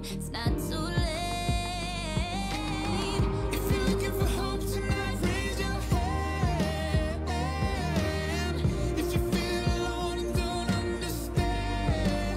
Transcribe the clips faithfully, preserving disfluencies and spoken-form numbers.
It's not too late. If you're looking for hope tonight, raise your hand. If you feel alone and don't understand,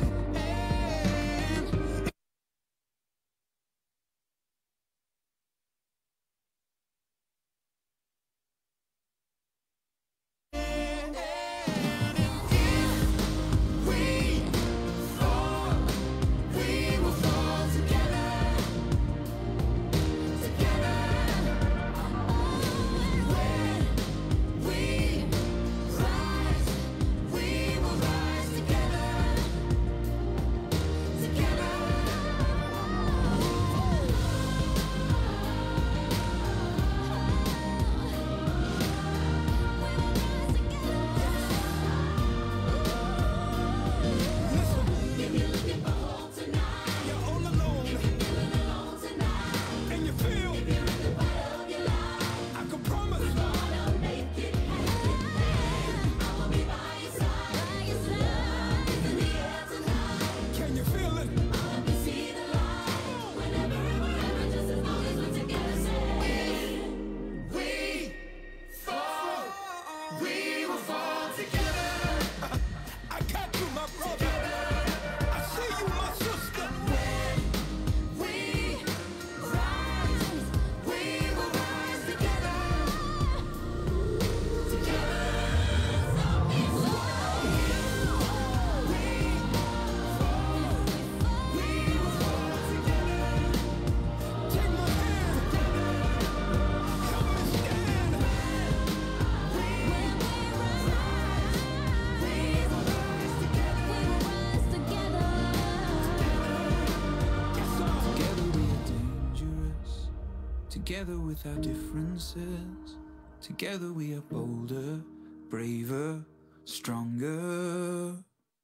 together with our differences, together we are bolder, braver, stronger.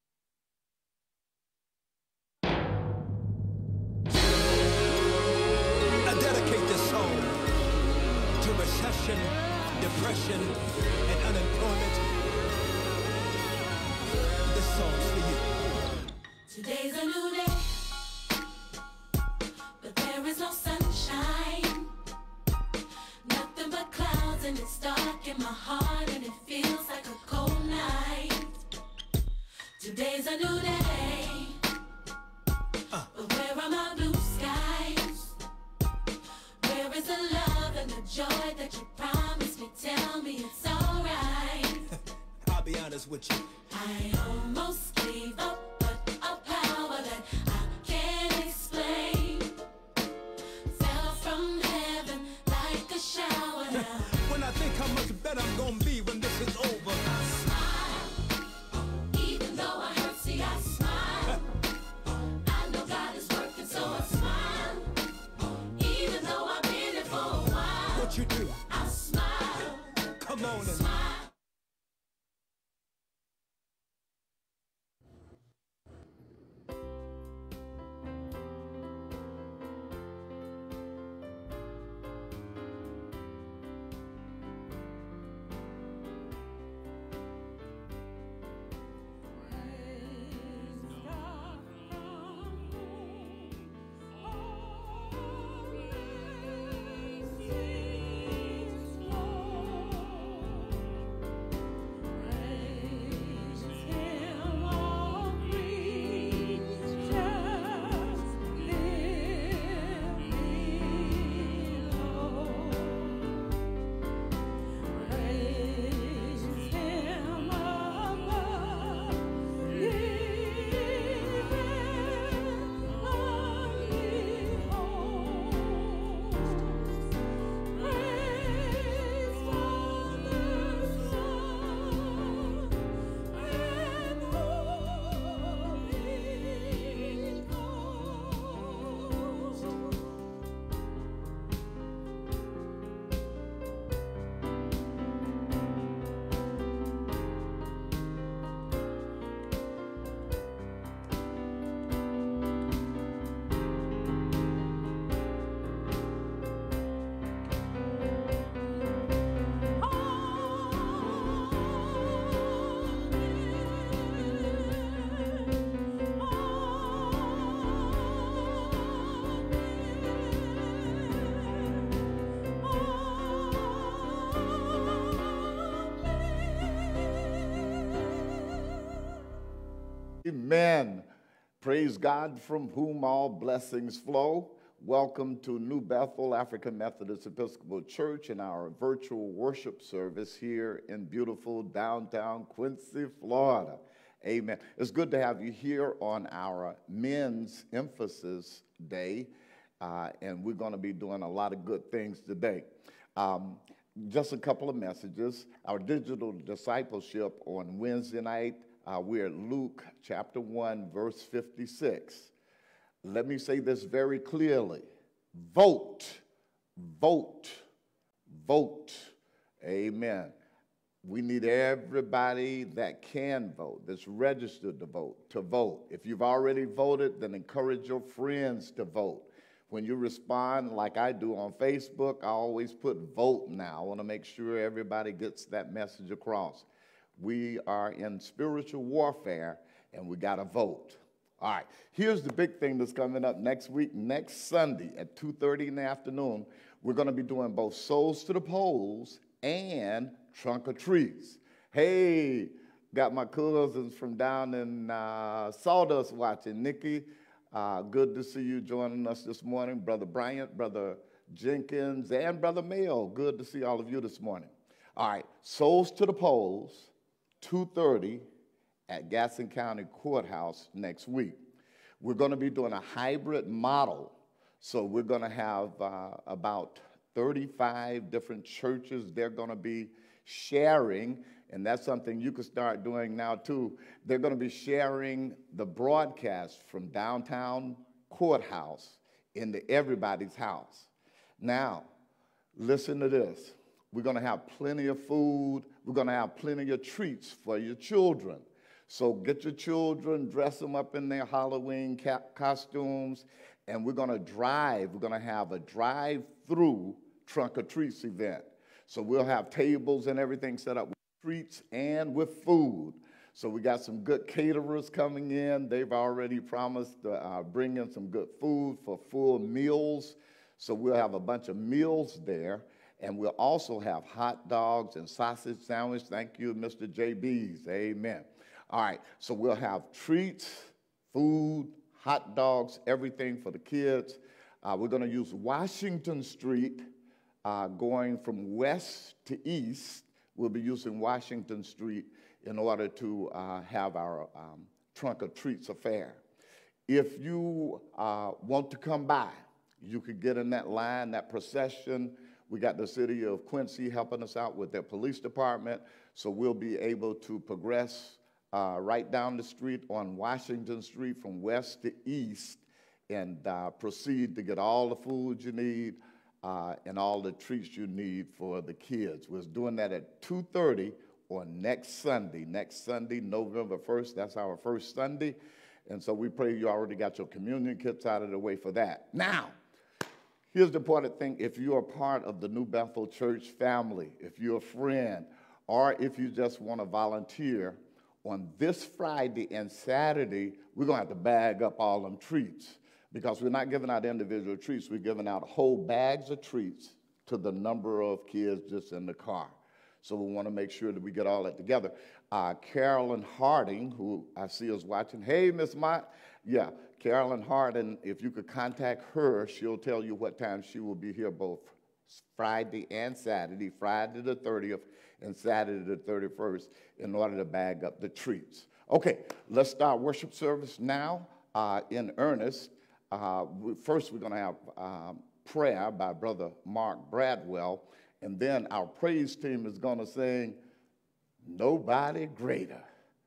I dedicate this song to recession, depression, and unemployment. This song's for you. today's a new day, but there is no sunshine. Nothing but clouds, and it's dark in my heart, and it feels like a cold night. Today's a new day, uh. but where are my blue skies? Where is the love and the joy that you promised me? Tell me it's alright. I'll be honest with you. I almost gave up, but a power that I can't explain fell from heaven like a shower now. When I think how much better I'm gonna be when this is over, I smile, even though I hurt, see I smile. I know God is working, so I smile. Even though I've been here for a while, what you do? I smile. Come on and Smile. Amen. Praise God from whom all blessings flow. Welcome to New Bethel African Methodist Episcopal Church and our virtual worship service here in beautiful downtown Quincy, Florida. Amen. It's good to have you here on our Men's Emphasis Day, uh, and we're going to be doing a lot of good things today. Um, just a couple of messages. Our digital discipleship on Wednesday night, uh, we're at Luke chapter one, verse fifty-six. Let me say this very clearly. Vote, vote, vote. Amen. We need everybody that can vote, that's registered to vote, to vote. If you've already voted, then encourage your friends to vote. When you respond like I do on Facebook, I always put vote now. I want to make sure everybody gets that message across. We are in spiritual warfare, and we got to vote. All right, here's the big thing that's coming up next week. Next Sunday at two thirty in the afternoon, we're going to be doing both Souls to the Polls and Trunk or Treats. Hey, got my cousins from down in uh, Sawdust watching. Nikki, uh, good to see you joining us this morning. Brother Bryant, Brother Jenkins, and Brother Mayo, good to see all of you this morning. All right, Souls to the Polls, two thirty at Gaston County Courthouse next week. We're going to be doing a hybrid model. So we're going to have uh, about thirty-five different churches. They're going to be sharing, and that's something you can start doing now too. They're going to be sharing the broadcast from downtown Courthouse into everybody's house. Now, listen to this. We're going to have plenty of food. We're going to have plenty of treats for your children. So get your children, dress them up in their Halloween costumes, and we're going to drive. We're going to have a drive-through Trunk or Treats event. So we'll have tables and everything set up with treats and with food. So we got some good caterers coming in. They've already promised to uh, bring in some good food for full meals. So we'll have a bunch of meals there. And we'll also have hot dogs and sausage sandwich. Thank you, Mister J B's. Amen. All right, so we'll have treats, food, hot dogs, everything for the kids. Uh, we're going to use Washington Street uh, going from west to east. We'll be using Washington Street in order to uh, have our um, Trunk or Treats affair. If you uh, want to come by, you could get in that line, that procession. We got the city of Quincy helping us out with their police department, so we'll be able to progress Uh, right down the street on Washington Street from west to east and uh, proceed to get all the food you need uh, and all the treats you need for the kids. We're doing that at two thirty on next Sunday. Next Sunday, November first, that's our first Sunday. And so we pray you already got your communion kits out of the way for that. Now, here's the important thing. If you're a part of the New Bethel Church family, if you're a friend, or if you just want to volunteer, on this Friday and Saturday, we're going to have to bag up all them treats because we're not giving out individual treats. We're giving out whole bags of treats to the number of kids just in the car. So we want to make sure that we get all that together. Uh, Carolyn Harding, who I see is watching. Hey, Miss Mott. Yeah, Carolyn Harding, if you could contact her, she'll tell you what time she will be here both Friday and Saturday, Friday the thirtieth and Saturday the thirty-first, in order to bag up the treats. Okay, let's start worship service now uh, in earnest. Uh, we, first, we're going to have um, prayer by Brother Mark Bradwell, and then our praise team is going to sing, Nobody Greater.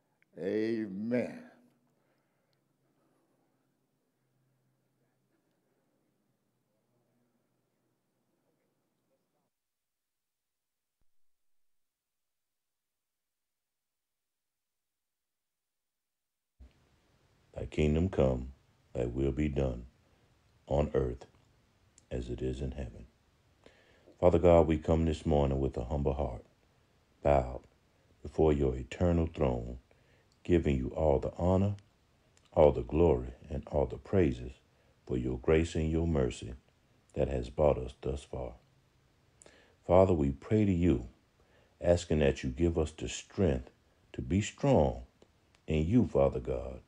Amen. Thy kingdom come, thy will be done, on earth as it is in heaven. Father God, we come this morning with a humble heart, bowed before your eternal throne, giving you all the honor, all the glory, and all the praises for your grace and your mercy that has brought us thus far. Father, we pray to you, asking that you give us the strength to be strong in you, Father God,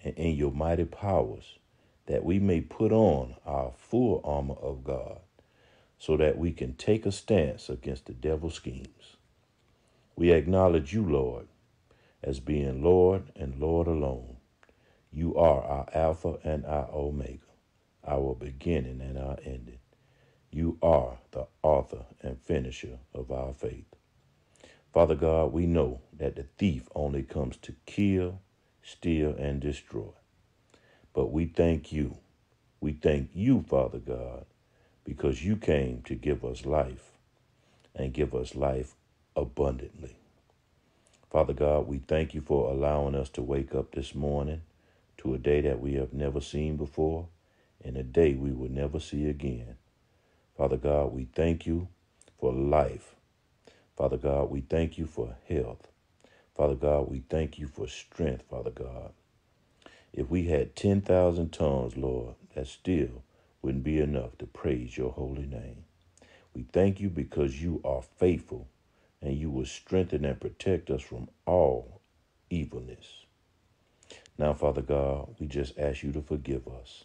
and in your mighty powers, that we may put on our full armor of God, so that we can take a stance against the devil's schemes. We acknowledge you, Lord, as being Lord and Lord alone. You are our Alpha and our Omega, our beginning and our ending. You are the author and finisher of our faith. Father God, we know that the thief only comes to kill, steal, and destroy. But we thank you. We thank you, Father God, because you came to give us life and give us life abundantly. Father God, we thank you for allowing us to wake up this morning to a day that we have never seen before and a day we will never see again. Father God, we thank you for life. Father God, we thank you for health. Father God, we thank you for strength, Father God. If we had ten thousand tongues, Lord, that still wouldn't be enough to praise your holy name. We thank you because you are faithful and you will strengthen and protect us from all evilness. Now, Father God, we just ask you to forgive us.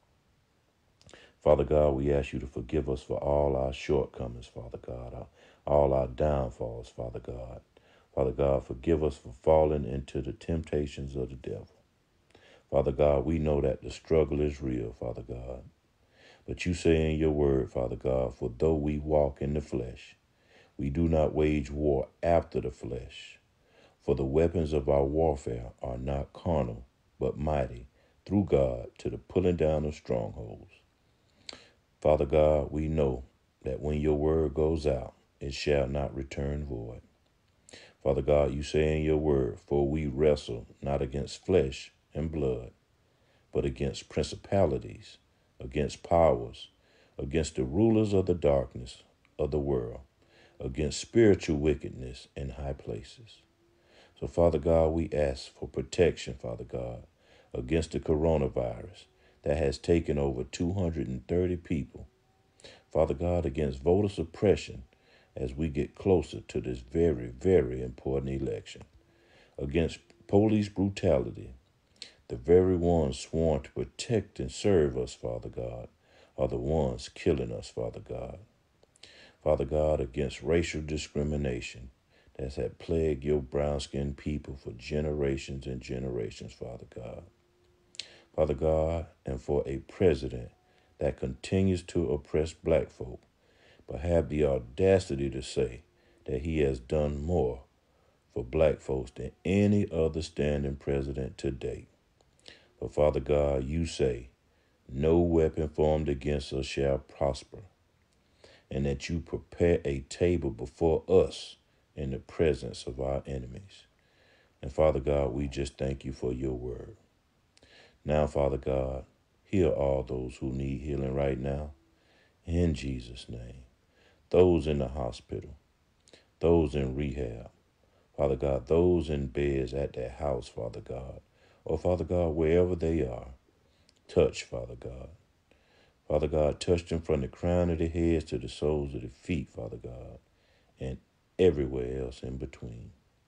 Father God, we ask you to forgive us for all our shortcomings, Father God, our, all our downfalls, Father God. Father God, forgive us for falling into the temptations of the devil. Father God, we know that the struggle is real, Father God. But you say in your word, Father God, for though we walk in the flesh, we do not wage war after the flesh. For the weapons of our warfare are not carnal, but mighty, through God, to the pulling down of strongholds. Father God, we know that when your word goes out, it shall not return void. Father God, you say in your word, for we wrestle not against flesh and blood, but against principalities, against powers, against the rulers of the darkness of the world, against spiritual wickedness in high places. So, Father God, we ask for protection, Father God, against the coronavirus that has taken over two hundred thirty people. Father God, against voter suppression as we get closer to this very, very important election. Against police brutality, the very ones sworn to protect and serve us, Father God, are the ones killing us, Father God. Father God, against racial discrimination that's had plagued your brown-skinned people for generations and generations, Father God. Father God, and for a president that continues to oppress black folk, but have the audacity to say that he has done more for black folks than any other standing president to date. But Father God, you say, no weapon formed against us shall prosper, and that you prepare a table before us in the presence of our enemies. And Father God, we just thank you for your word. Now, Father God, heal all those who need healing right now, in Jesus' name. Those in the hospital, those in rehab, Father God, those in beds at their house, Father God, or Father God, wherever they are, touch, Father God. Father God, touch them from the crown of their heads to the soles of their feet, Father God, and everywhere else in between.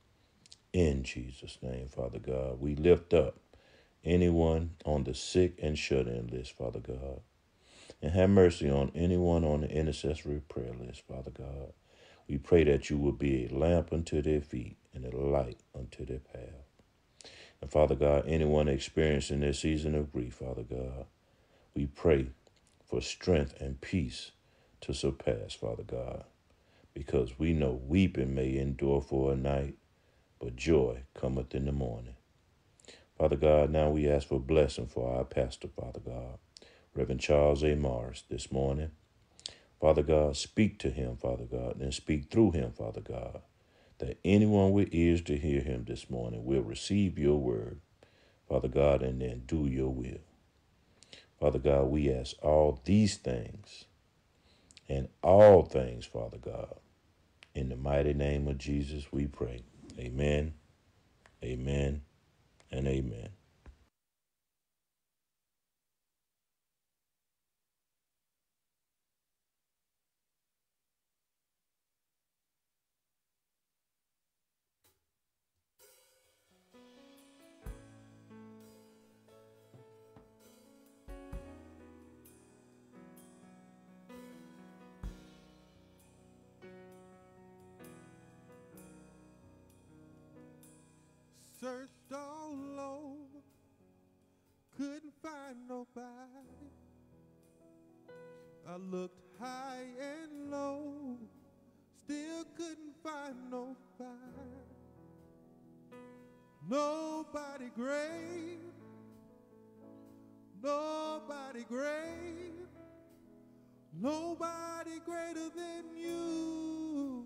In Jesus' name, Father God, we lift up anyone on the sick and shut-in list, Father God, and have mercy on anyone on the intercessory prayer list, Father God. We pray that you will be a lamp unto their feet and a light unto their path. And Father God, anyone experiencing this season of grief, Father God, we pray for strength and peace to surpass, Father God, because we know weeping may endure for a night, but joy cometh in the morning. Father God, now we ask for blessing for our pastor, Father God, Reverend Charles A. Morris, this morning. Father God, speak to him, Father God, and speak through him, Father God, that anyone with ears to hear him this morning will receive your word, Father God, and then do your will. Father God, we ask all these things and all things, Father God. In the mighty name of Jesus, we pray. Amen, amen, and amen. I looked high and low, still couldn't find nobody. Nobody great, nobody great, nobody greater than you.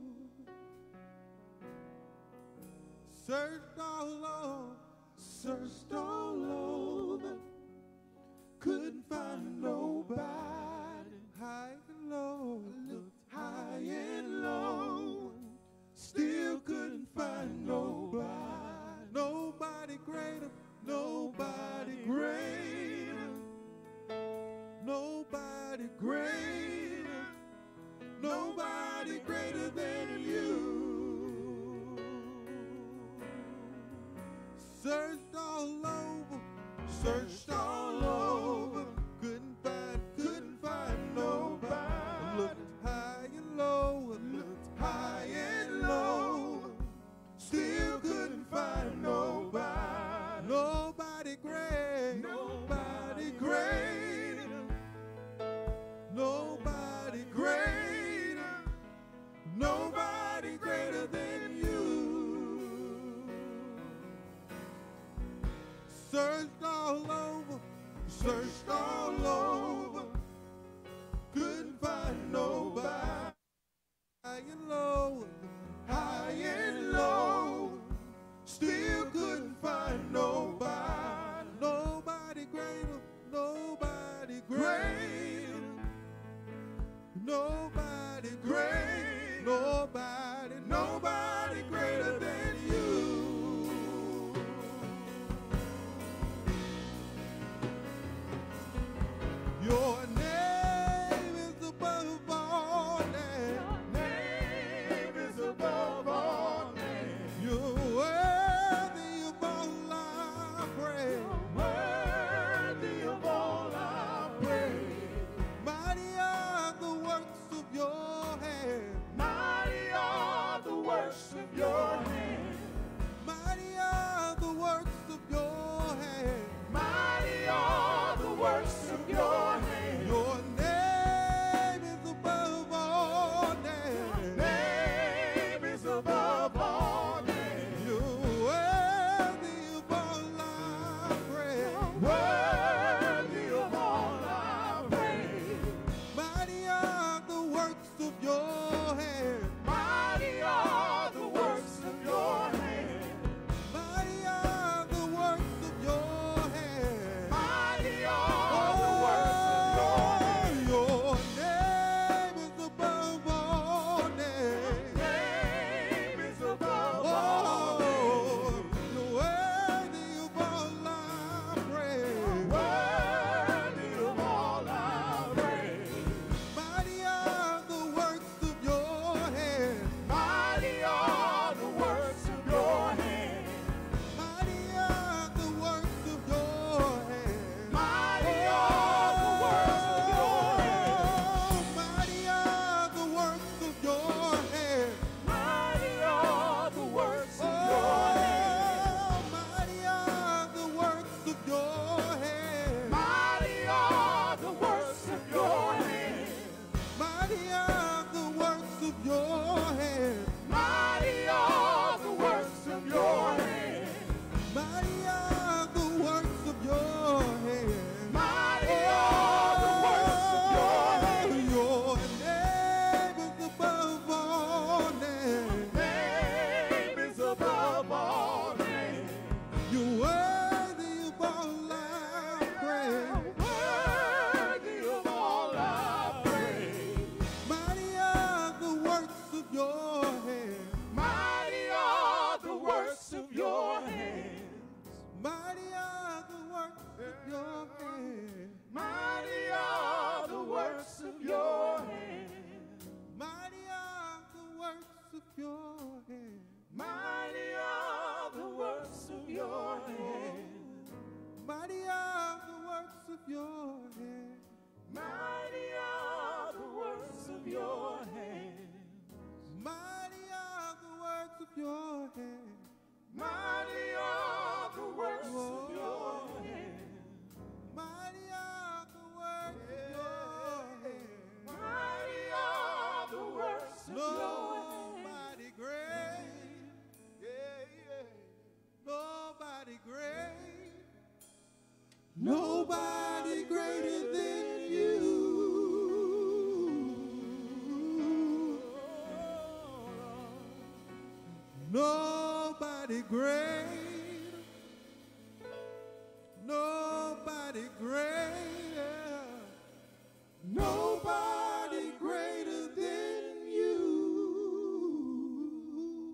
Searched all over, searched all over, couldn't find nobody. High and low, looked high and low, still couldn't find nobody. Nobody greater, nobody greater, nobody greater, nobody greater than you. Searched all over, searched all over, couldn't find, couldn't find nobody. Looked high and low, looked high and low, still couldn't find nobody. Nobody great, nobody great, nobody greater, nobody greater than you. Searched all over, searched all over, couldn't find nobody. High and low, high and low, still couldn't find nobody. Nobody greater, nobody greater, nobody great, nobody, nobody greater than you. Your name is above all names. Your name is above all names. You're worthy of all our praise. Worthy of all our praise. Mighty are the works of your hand. Mighty are the works of your hand. Mighty are the works of your hand. Mighty are the works of your hand. Your name is above all names. Your name is above all names. You're worthy of all our praise. Worthy of all our praise. Mighty are the works of your hand. Mighty are the works of your hand. Mighty are the works of your hand. Mighty are the works of your hand. Your name is above all names. Name is above all names. You're worthy of all our praise. Worthy of all our praise. Mighty are the works of your hand. Mighty are the works of your hand. Mighty are the works of your hand. Mighty are the works of your hand. Mighty are the works of your hand. Mighty are the works of your hand. Mighty are the works of your hand. Mighty are the works of your hand. Mighty are the works of your hand. Mighty are the works of your hand. Mighty are the works of your hand. Mighty are the works of your hand. Your name is above all names. Name is above all names. You're worthy of all our praise. Worthy of all our praise. Mighty are the works of your hand. Mighty are the works of your hands. Mighty are the works of your hands. Mighty are the works of your hands. Mighty are the works of your hands. Mighty are the works of your hands. Mighty are the works of your hands. Mighty are the works of your hands. Mighty are the works of your hands. Mighty are the works of your hands. Mighty are the works of your hands. Nobody great. Nobody greater. Nobody greater than you.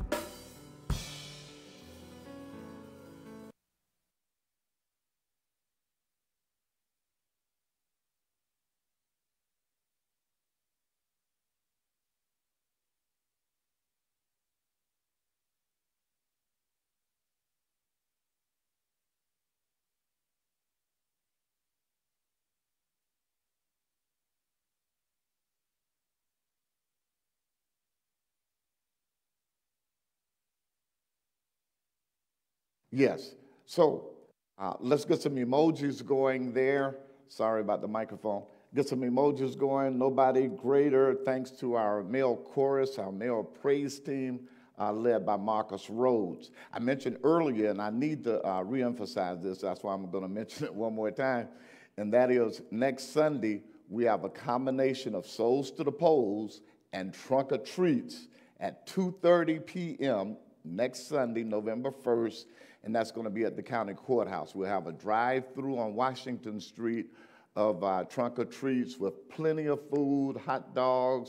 Yes. So uh, let's get some emojis going there. Sorry about the microphone. Get some emojis going. Nobody greater. Thanks to our male chorus, our male praise team, uh, led by Marcus Rhodes. I mentioned earlier, and I need to uh, reemphasize this. That's why I'm going to mention it one more time. And that is next Sunday, we have a combination of Souls to the Polls and Trunk or Treats at two thirty p m next Sunday, November first, and that's going to be at the county courthouse. We'll have a drive-through on Washington Street of uh, Trunk or Treats with plenty of food, hot dogs,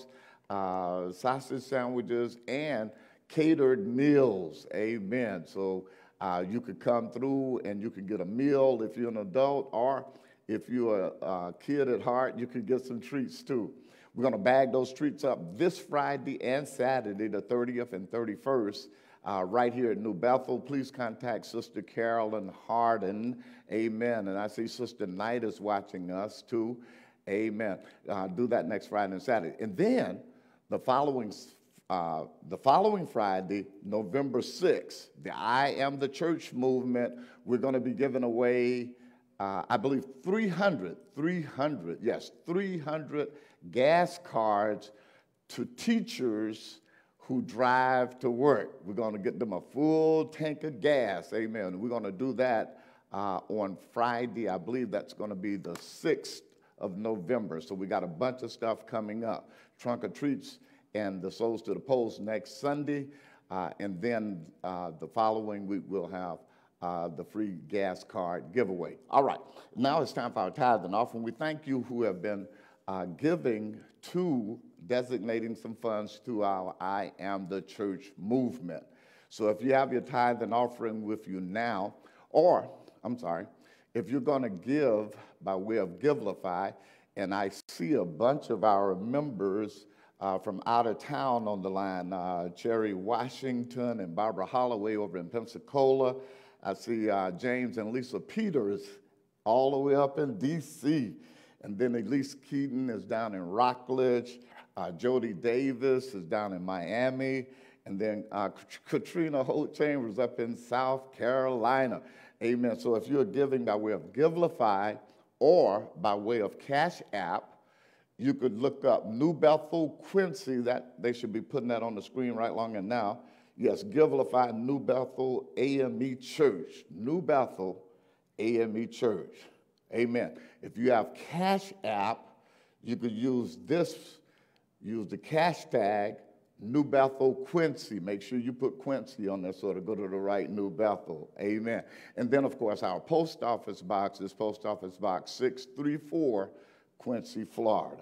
uh, sausage sandwiches, and catered meals. Amen. So uh, you could come through and you can get a meal if you're an adult, or if you're a, a kid at heart, you can get some treats too. We're going to bag those treats up this Friday and Saturday, the thirtieth and thirty-first, uh, right here at New Bethel. Please contact Sister Carolyn Harden. Amen. And I see Sister Knight is watching us too. Amen. Uh, do that next Friday and Saturday. And then the following uh, the following Friday, November sixth, the I Am the Church movement, we're going to be giving away, uh, I believe, three hundred, three hundred, yes, three hundred gas cards to teachers who drive to work. We're going to get them a full tank of gas. Amen. We're going to do that uh, on Friday. I believe that's going to be the sixth of November. So we got a bunch of stuff coming up. Trunk or Treats and the Souls to the Polls next Sunday. Uh, and then uh, the following week we'll have uh, the free gas card giveaway. All right. Now it's time for our tithe and offering. We thank you who have been uh, giving to designating some funds to our I Am the Church movement. So if you have your tithe and offering with you now, or, I'm sorry, if you're going to give by way of Givelify, and I see a bunch of our members uh, from out of town on the line, uh, Cherry Washington and Barbara Holloway over in Pensacola. I see uh, James and Lisa Peters all the way up in D C And then Elise Keaton is down in Rockledge. Uh, Jody Davis is down in Miami. And then uh, Katrina Holt Chambers up in South Carolina. Amen. So if you're giving by way of Givelify or by way of Cash App, you could look up New Bethel Quincy. That they should be putting that on the screen right along and now. Yes, Givelify New Bethel A M E Church. New Bethel A M E Church. Amen. If you have Cash App, you could use this, use the cash tag New Bethel Quincy. Make sure you put Quincy on there so to go to the right New Bethel. Amen. And then, of course, our post office box is Post Office Box six three four, Quincy, Florida.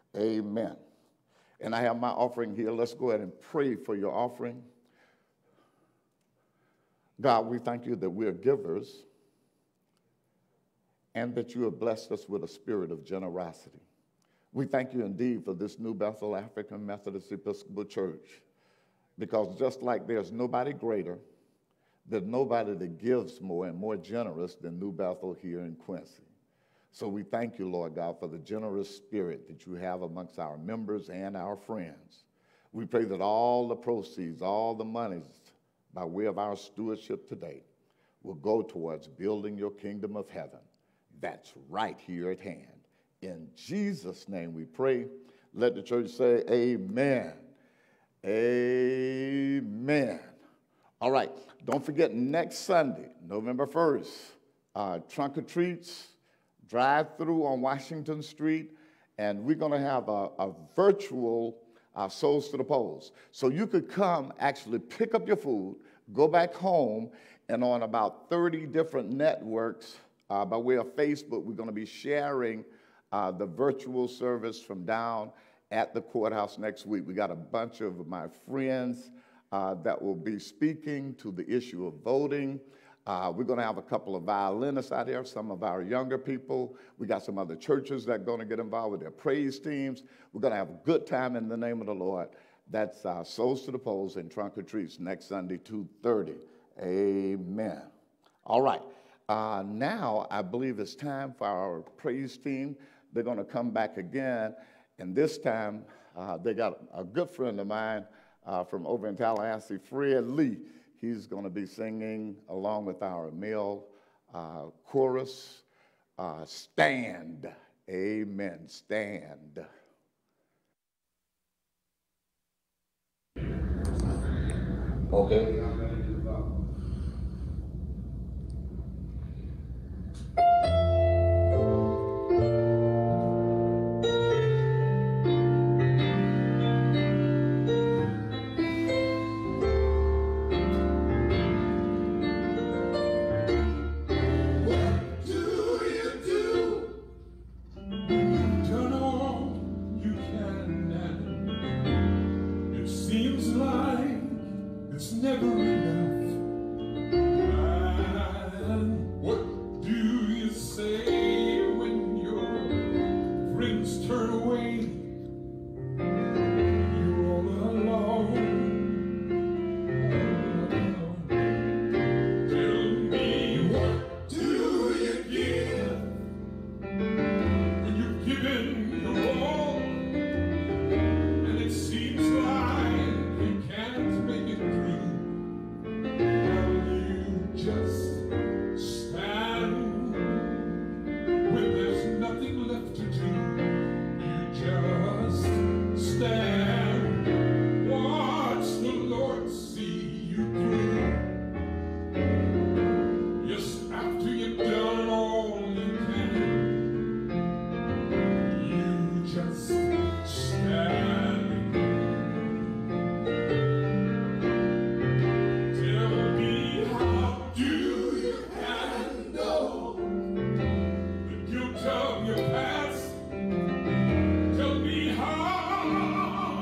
Amen. And I have my offering here. Let's go ahead and pray for your offering. God, we thank you that we're givers and that you have blessed us with a spirit of generosity. We thank you indeed for this New Bethel African Methodist Episcopal Church, because just like there's nobody greater, there's nobody that gives more and more generous than New Bethel here in Quincy. So we thank you, Lord God, for the generous spirit that you have amongst our members and our friends. We pray that all the proceeds, all the monies by way of our stewardship today will go towards building your kingdom of heaven. That's right here at hand. In Jesus' name we pray. Let the church say amen. Amen. All right. Don't forget next Sunday, November first, uh, Trunk or Treats, drive-through on Washington Street, and we're going to have a, a virtual uh, Souls to the Polls. So you could come actually pick up your food, go back home, and on about thirty different networks uh, by way of Facebook, we're going to be sharing uh, the virtual service from down at the courthouse next week. We got a bunch of my friends uh, that will be speaking to the issue of voting. Uh, we're going to have a couple of violinists out there, some of our younger people. We got some other churches that are going to get involved with their praise teams. We're going to have a good time in the name of the Lord. That's uh, Souls to the Polls and Trunk or Treats next Sunday, two thirty. Amen. All right. Uh, now, I believe it's time for our praise team. They're going to come back again, and this time uh, they got a good friend of mine uh, from over in Tallahassee, Fred Lee. He's going to be singing along with our male uh, chorus, uh, Stand. Amen. Stand. Okay. Tell me how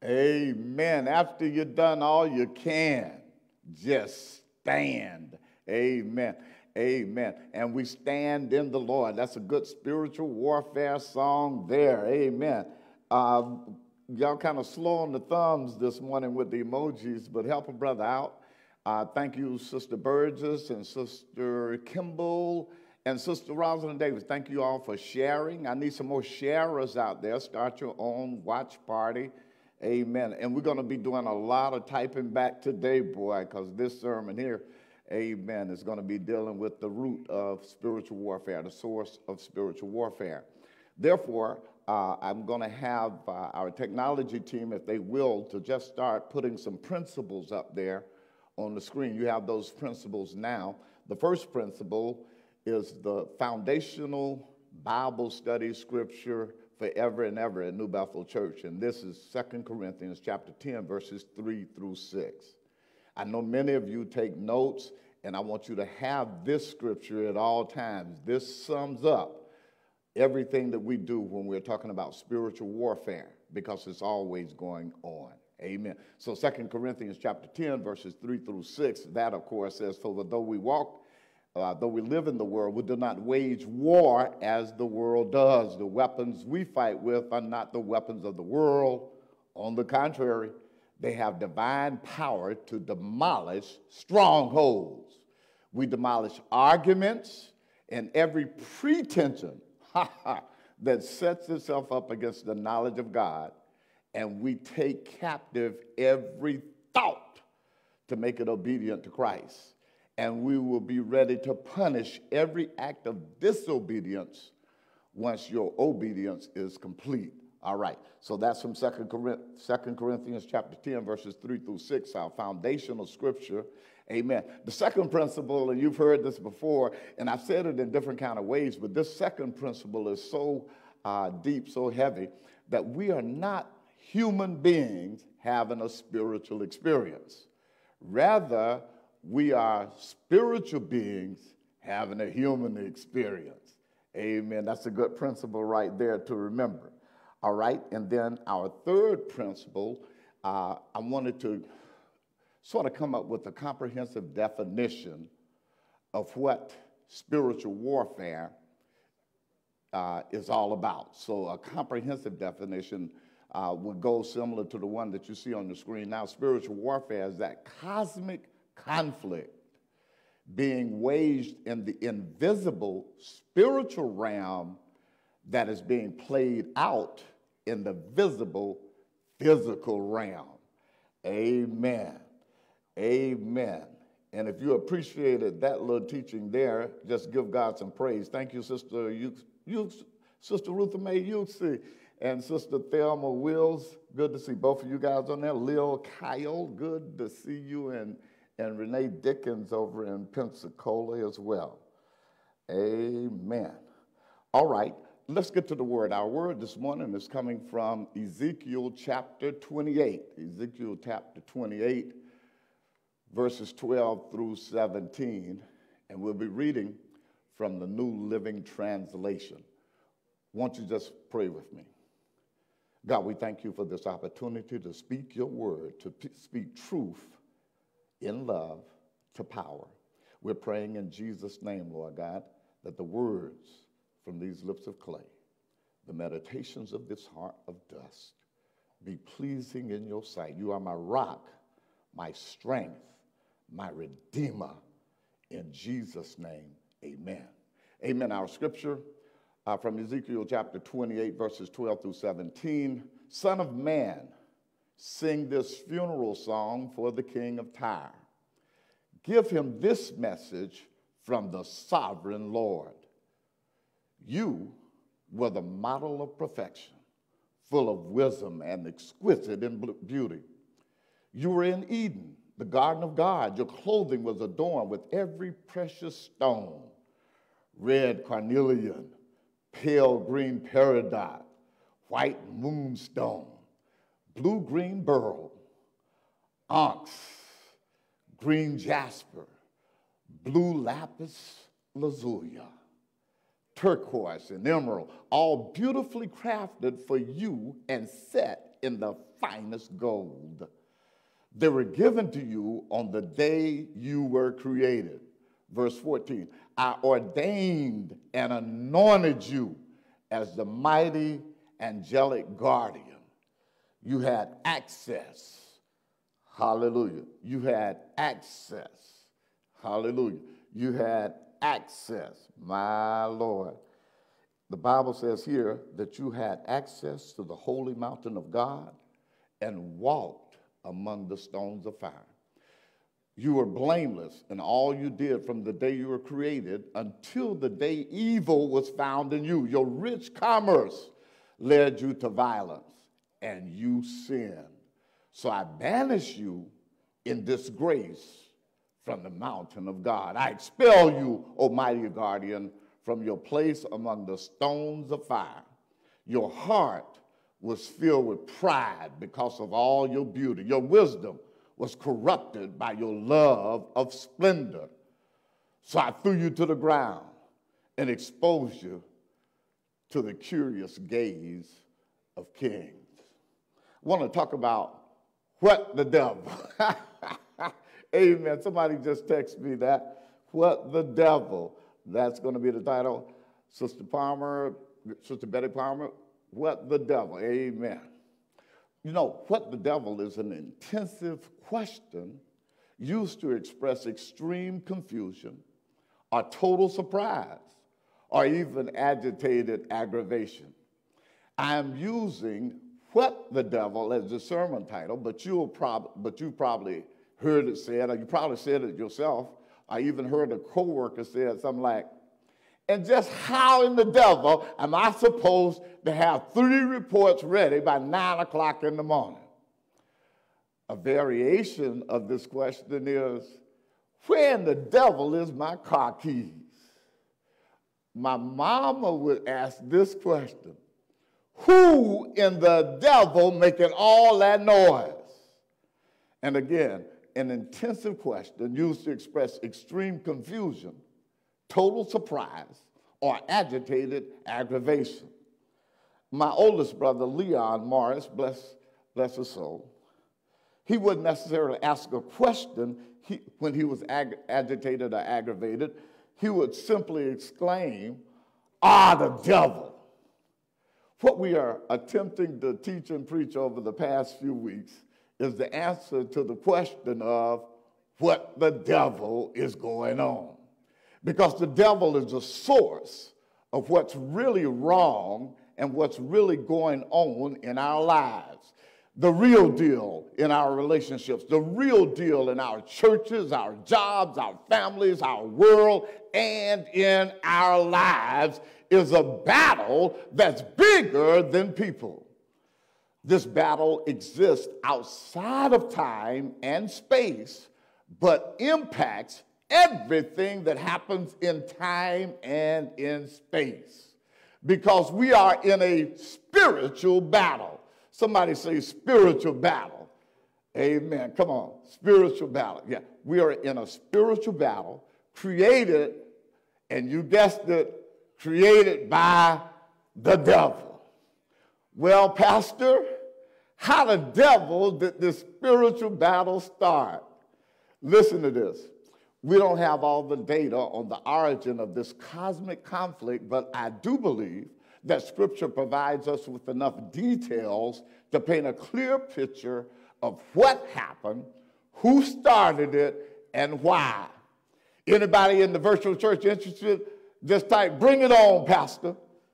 Amen. After you've done all you can, just stand. Amen. Amen. And we stand in the Lord. That's a good spiritual warfare song there. Amen. Uh, y'all kind of slow on the thumbs this morning with the emojis, but help a brother out. Uh, thank you, Sister Burgess and Sister Kimball and Sister Rosalind Davis. Thank you all for sharing. I need some more sharers out there. Start your own watch party. Amen. And we're going to be doing a lot of typing back today, boy, because this sermon here, amen, is going to be dealing with the root of spiritual warfare, the source of spiritual warfare. Therefore, uh, I'm going to have uh, our technology team, if they will, to just start putting some principles up there on the screen. You have those principles now. The first principle is the foundational Bible study scripture forever and ever at New Bethel Church. And this is Second Corinthians chapter ten, verses three through six. I know many of you take notes, and I want you to have this scripture at all times. This sums up everything that we do when we're talking about spiritual warfare, because it's always going on. Amen. So Second Corinthians chapter ten, verses three through six, that, of course, says, "For though we walk Uh, though we live in the world, we do not wage war as the world does. The weapons we fight with are not the weapons of the world. On the contrary, they have divine power to demolish strongholds. We demolish arguments and every pretension that sets itself up against the knowledge of God, and we take captive every thought to make it obedient to Christ. And we will be ready to punish every act of disobedience once your obedience is complete." All right, so that's from Second Corinthians chapter ten, verses three through six, our foundational scripture. Amen. The second principle, and you've heard this before, and I've said it in different kind of ways, but this second principle is so uh, deep, so heavy, that we are not human beings having a spiritual experience. Rather, we are spiritual beings having a human experience. Amen. That's a good principle right there to remember. All right. And then our third principle, uh, I wanted to sort of come up with a comprehensive definition of what spiritual warfare uh, is all about. So a comprehensive definition uh, would go similar to the one that you see on the screen now. Spiritual warfare is that cosmic conflict being waged in the invisible spiritual realm that is being played out in the visible physical realm. Amen. Amen. And if you appreciated that little teaching there, just give God some praise. Thank you, Sister you, you, Sister Rutha Mae Yuxi and Sister Thelma Wills. Good to see both of you guys on there. Lil Kyle, good to see you, and and Renee Dickens over in Pensacola as well. Amen. All right, let's get to the word. Our word this morning is coming from Ezekiel chapter twenty-eight. Ezekiel chapter twenty-eight, verses twelve through seventeen. And we'll be reading from the New Living Translation. Won't you just pray with me? God, we thank you for this opportunity to speak your word, to p- speak truth in love to power. We're praying in Jesus' name, Lord God, that the words from these lips of clay, the meditations of this heart of dust, be pleasing in your sight. You are my rock, my strength, my redeemer. In Jesus' name, amen. Amen. Our scripture uh, from Ezekiel chapter twenty-eight, verses twelve through seventeen. "Son of man, sing this funeral song for the king of Tyre. Give him this message from the sovereign Lord. You were the model of perfection, full of wisdom and exquisite in beauty. You were in Eden, the garden of God. Your clothing was adorned with every precious stone, red carnelian, pale green peridot, white moonstone, blue-green beryl, onyx, green jasper, blue lapis lazuli, turquoise and emerald, all beautifully crafted for you and set in the finest gold. They were given to you on the day you were created. Verse fourteen, I ordained and anointed you as the mighty angelic guardian. You had access. Hallelujah. You had access. Hallelujah. You had access. My Lord. The Bible says here that you had access to the holy mountain of God and walked among the stones of fire. You were blameless in all you did from the day you were created until the day evil was found in you. Your rich commerce led you to violence, and you sinned. So I banish you in disgrace from the mountain of God. I expel you, O mighty guardian, from your place among the stones of fire. Your heart was filled with pride because of all your beauty. Your wisdom was corrupted by your love of splendor. So I threw you to the ground and exposed you to the curious gaze of kings. I want to talk about what the devil. Amen. Somebody just texted me that. What the devil. That's going to be the title. Sister Palmer, Sister Betty Palmer, what the devil. Amen. You know, what the devil is an intensive question used to express extreme confusion or total surprise or even agitated aggravation. I am using what the devil as the sermon title, but you'll prob- but you probably heard it said, or you probably said it yourself. I even heard a coworker say something like, and just how in the devil am I supposed to have three reports ready by nine o'clock in the morning? A variation of this question is, where in the devil is my car keys? My mama would ask this question, who in the devil making all that noise? And again, an intensive question used to express extreme confusion, total surprise, or agitated aggravation. My oldest brother, Leon Morris, bless, bless his soul, he wouldn't necessarily ask a question he, when he was ag agitated or aggravated. He would simply exclaim, ah, the devil. What we are attempting to teach and preach over the past few weeks is the answer to the question of what the devil is going on. Because the devil is the source of what's really wrong and what's really going on in our lives. The real deal in our relationships, the real deal in our churches, our jobs, our families, our world, and in our lives is a battle that's bigger than people. This battle exists outside of time and space, but impacts everything that happens in time and in space. Because we are in a spiritual battle. Somebody say spiritual battle. Amen. Come on. Spiritual battle. Yeah. We are in a spiritual battle created, and you guessed it, created by the devil. Well, Pastor, how the devil did this spiritual battle start? Listen to this. We don't have all the data on the origin of this cosmic conflict, but I do believe that Scripture provides us with enough details to paint a clear picture of what happened, who started it, and why. Anybody in the virtual church interested? Just type, bring it on, Pastor.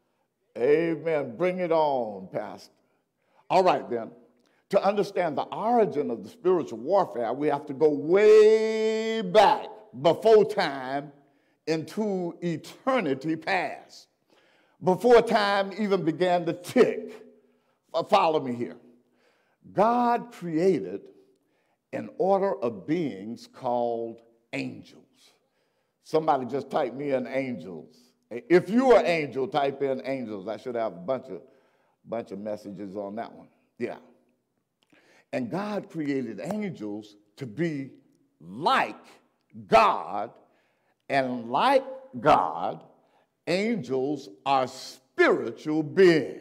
Amen. Bring it on, Pastor. All right, then. To understand the origin of the spiritual warfare, we have to go way back before time into eternity past, before time even began to tick. Follow me here. God created an order of beings called angels. Somebody just type me in angels. If you are angel, type in angels. I should have a bunch of, bunch of messages on that one. Yeah. And God created angels to be like God, and like God, Angels are spiritual beings.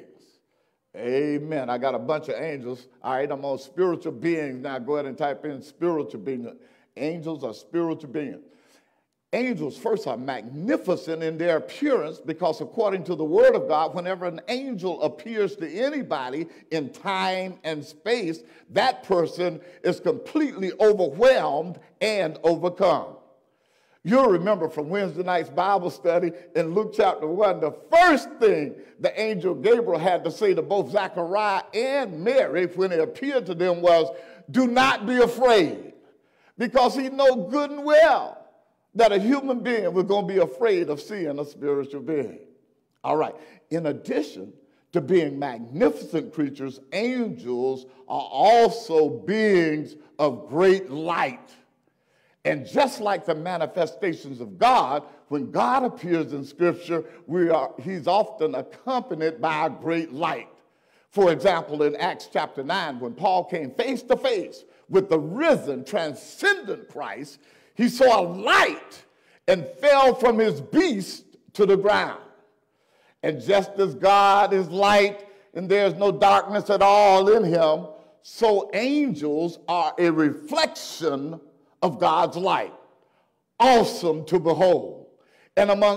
Amen. I got a bunch of angels. All right, I'm on spiritual beings now. Go ahead and type in spiritual beings. Angels are spiritual beings. Angels, first, are magnificent in their appearance because according to the Word of God, whenever an angel appears to anybody in time and space, that person is completely overwhelmed and overcome. You'll remember from Wednesday night's Bible study in Luke chapter one, the first thing the angel Gabriel had to say to both Zechariah and Mary when it appeared to them was, do not be afraid, because he knew good and well that a human being was going to be afraid of seeing a spiritual being. All right. In addition to being magnificent creatures, angels are also beings of great light. And just like the manifestations of God, when God appears in Scripture, we are, he's often accompanied by a great light. For example, in Acts chapter nine, when Paul came face to face with the risen, transcendent Christ, he saw a light and fell from his beast to the ground. And just as God is light and there's no darkness at all in him, so angels are a reflection of God's light, awesome to behold. And among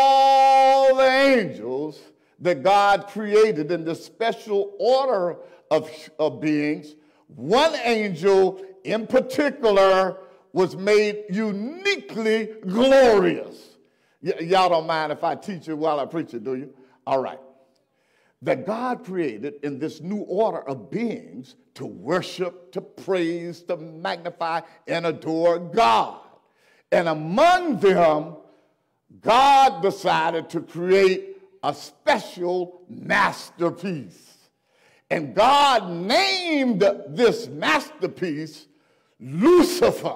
all the angels that God created in this special order of, of beings, one angel in particular was made uniquely glorious. Y- y'all don't mind if I teach you while I preach it, do you? All right. That God created in this new order of beings to worship, to praise, to magnify, and adore God. And among them, God decided to create a special masterpiece. And God named this masterpiece Lucifer.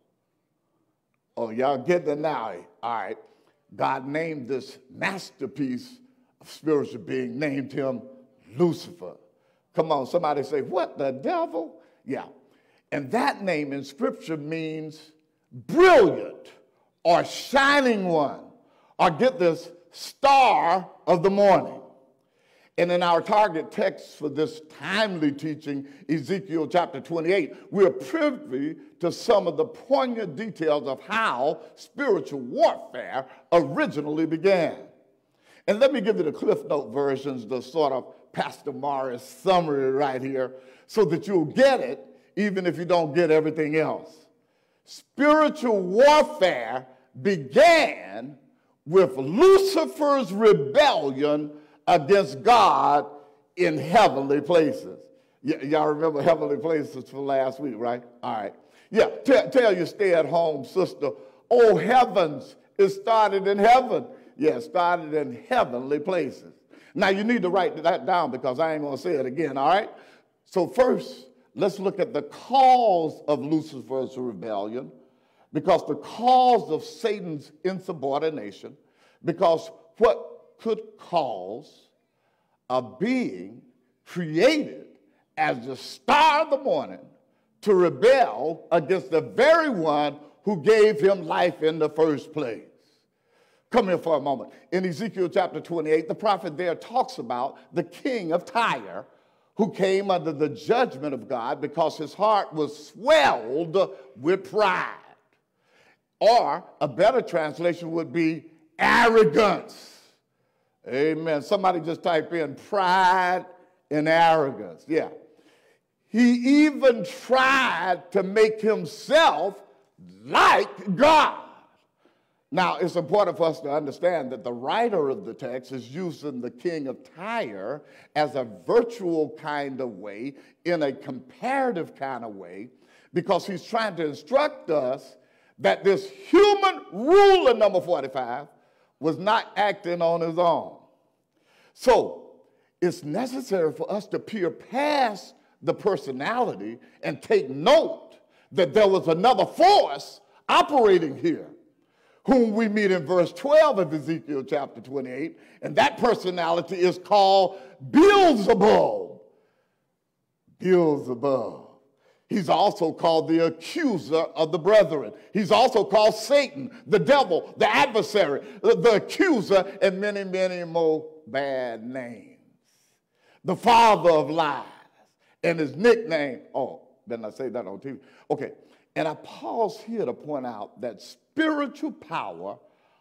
Oh, y'all get that now? All right. God named this masterpiece of spiritual being, named him Lucifer. Come on, somebody say, what the devil? Yeah. And that name in Scripture means brilliant or shining one, or get this, star of the morning. And in our target text for this timely teaching, Ezekiel chapter twenty-eight, we're privy to some of the poignant details of how spiritual warfare originally began. And let me give you the Cliff Note versions, the sort of Pastor Morris summary right here, so that you'll get it, even if you don't get everything else. Spiritual warfare began with Lucifer's rebellion against God in heavenly places. Y- y'all remember heavenly places from last week, right? All right. Yeah, T- tell your stay-at-home sister, oh, heavens, it started in heaven. Yeah, it started in heavenly places. Now, you need to write that down because I ain't going to say it again, all right? So first, let's look at the cause of Lucifer's rebellion, because the cause of Satan's insubordination, because what could cause a being created as the star of the morning to rebel against the very one who gave him life in the first place. Come here for a moment. In Ezekiel chapter twenty-eight, the prophet there talks about the king of Tyre who came under the judgment of God because his heart was swelled with pride. Or a better translation would be arrogance. Amen. Somebody just type in pride and arrogance. Yeah. He even tried to make himself like God. Now, it's important for us to understand that the writer of the text is using the king of Tyre as a virtual kind of way, in a comparative kind of way, because he's trying to instruct us that this human ruler, number forty-five, was not acting on his own. So it's necessary for us to peer past the personality and take note that there was another force operating here, whom we meet in verse twelve of Ezekiel chapter twenty-eight, and that personality is called Beelzebub. Beelzebub. He's also called the accuser of the brethren. He's also called Satan, the devil, the adversary, the, the accuser, and many, many more bad names. The father of lies. And his nickname, oh, didn't I say that on T V? Okay, and I pause here to point out that spiritual power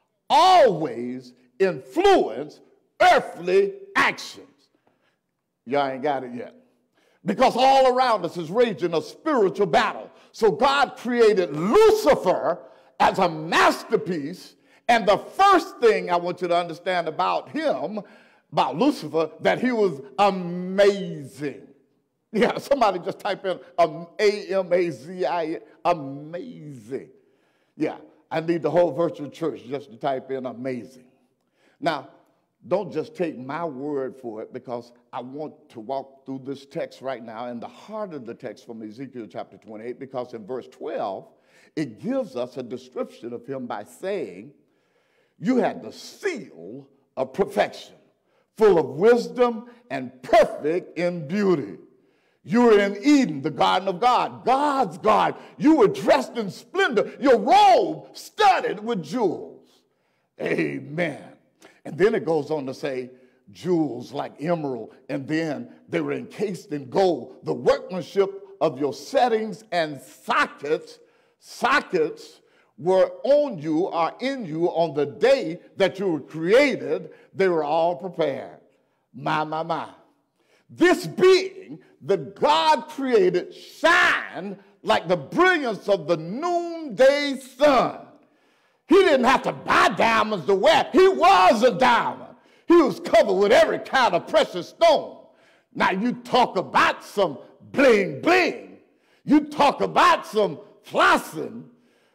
always influence earthly actions. Y'all ain't got it yet. Because all around us is raging a spiritual battle. So God created Lucifer as a masterpiece. And the first thing I want you to understand about him, about Lucifer, that he was amazing. Yeah, somebody just type in um, A M A Z I, amazing. Yeah, I need the whole virtual church just to type in amazing. Now, don't just take my word for it, because I want to walk through this text right now in the heart of the text from Ezekiel chapter twenty-eight, because in verse twelve, it gives us a description of him by saying, you had the seal of perfection, full of wisdom and perfect in beauty. You were in Eden, the garden of God, God's garden. You were dressed in splendor, your robe studded with jewels. Amen. And then it goes on to say, jewels like emerald, and then they were encased in gold. The workmanship of your settings and sockets, sockets were on you, are in you on the day that you were created. They were all prepared. My, my, my. This being that God created shined like the brilliance of the noonday sun. He didn't have to buy diamonds to wear. He was a diamond. He was covered with every kind of precious stone. Now you talk about some bling bling. You talk about some flossing.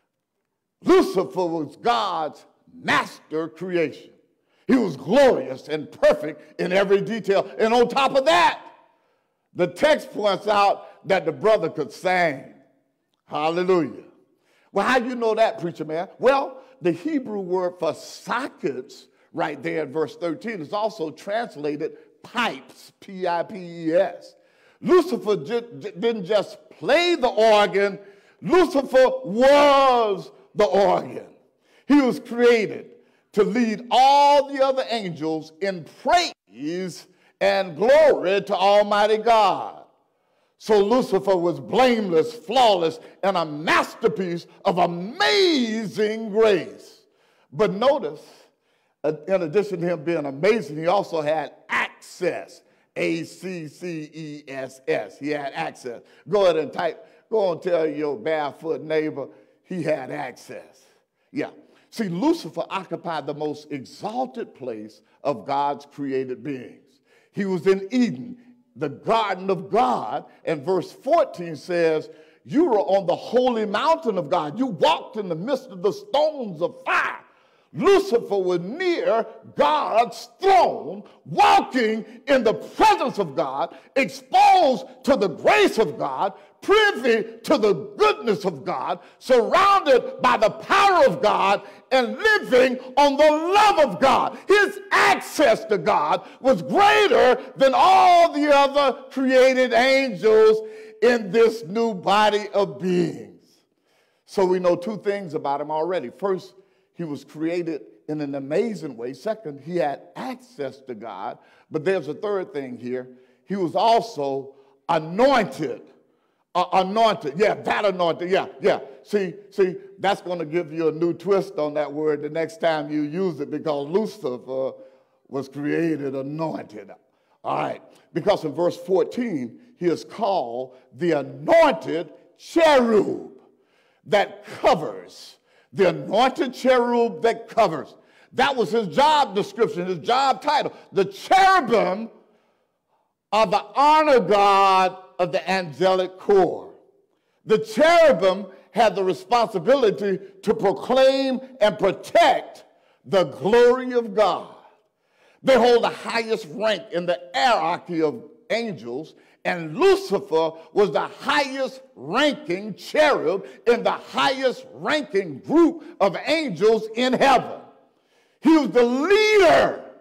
Lucifer was God's master creation. He was glorious and perfect in every detail. And on top of that, the text points out that the brother could sing. Hallelujah. Well, how do you know that, preacher man? Well, the Hebrew word for sockets right there in verse thirteen is also translated pipes, P I P E S. Lucifer didn't just play the organ. Lucifer was the organ. He was created to lead all the other angels in praise and glory to Almighty God. So Lucifer was blameless, flawless, and a masterpiece of amazing grace. But notice, in addition to him being amazing, he also had access. A C C E S S. He had access. Go ahead and type, go and tell your barefoot neighbor he had access. Yeah. See, Lucifer occupied the most exalted place of God's created beings. He was in Eden, the garden of God, and verse fourteen says, you were on the holy mountain of God. You walked in the midst of the stones of fire. Lucifer was near God's throne, walking in the presence of God, exposed to the grace of God, privy to the goodness of God, surrounded by the power of God, and living on the love of God. His access to God was greater than all the other created angels in this new body of beings. So we know two things about him already. First, he was created in an amazing way. Second, he had access to God. But there's a third thing here. He was also anointed. Uh, anointed. Yeah, that anointed. Yeah, yeah. See, see, that's going to give you a new twist on that word the next time you use it, because Lucifer was created anointed. All right. Because in verse fourteen, he is called the anointed cherub that covers. The anointed cherub that covers. That was his job description, his job title. The cherubim are the honor guard of the angelic corps. The cherubim had the responsibility to proclaim and protect the glory of God. They hold the highest rank in the hierarchy of angels, and Lucifer was the highest ranking cherub in the highest ranking group of angels in heaven. He was the leader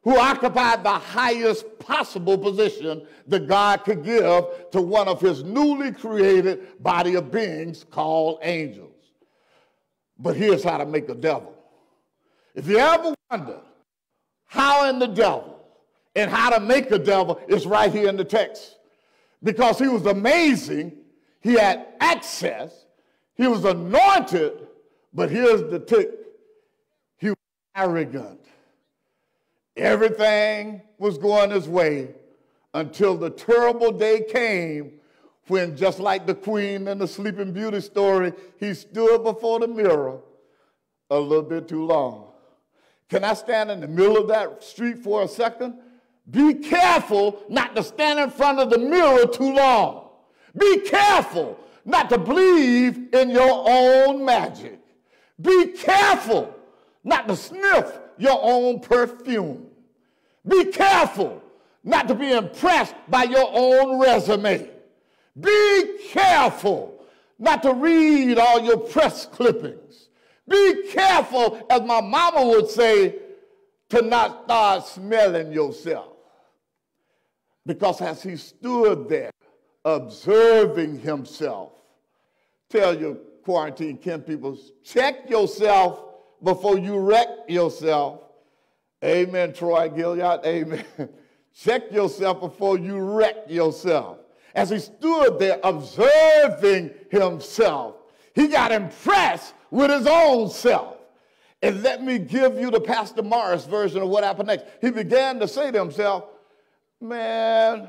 who occupied the highest possible position that God could give to one of his newly created body of beings called angels. But here's how to make a devil. If you ever wonder how in the devil and how to make a devil, it's right here in the text. Because he was amazing, he had access, he was anointed, but here's the trick, he was arrogant. Everything was going his way until the terrible day came when, just like the queen in the Sleeping Beauty story, he stood before the mirror a little bit too long. Can I stand in the middle of that street for a second? Be careful not to stand in front of the mirror too long. Be careful not to believe in your own magic. Be careful not to sniff your own perfume. Be careful not to be impressed by your own resume. Be careful not to read all your press clippings. Be careful, as my mama would say, to not start smelling yourself. Because as he stood there observing himself, tell your quarantine kin people, check yourself before you wreck yourself. Amen, Troy Gilliard, amen. Check yourself before you wreck yourself. As he stood there observing himself, he got impressed with his own self. And let me give you the Pastor Morris version of what happened next. He began to say to himself, man,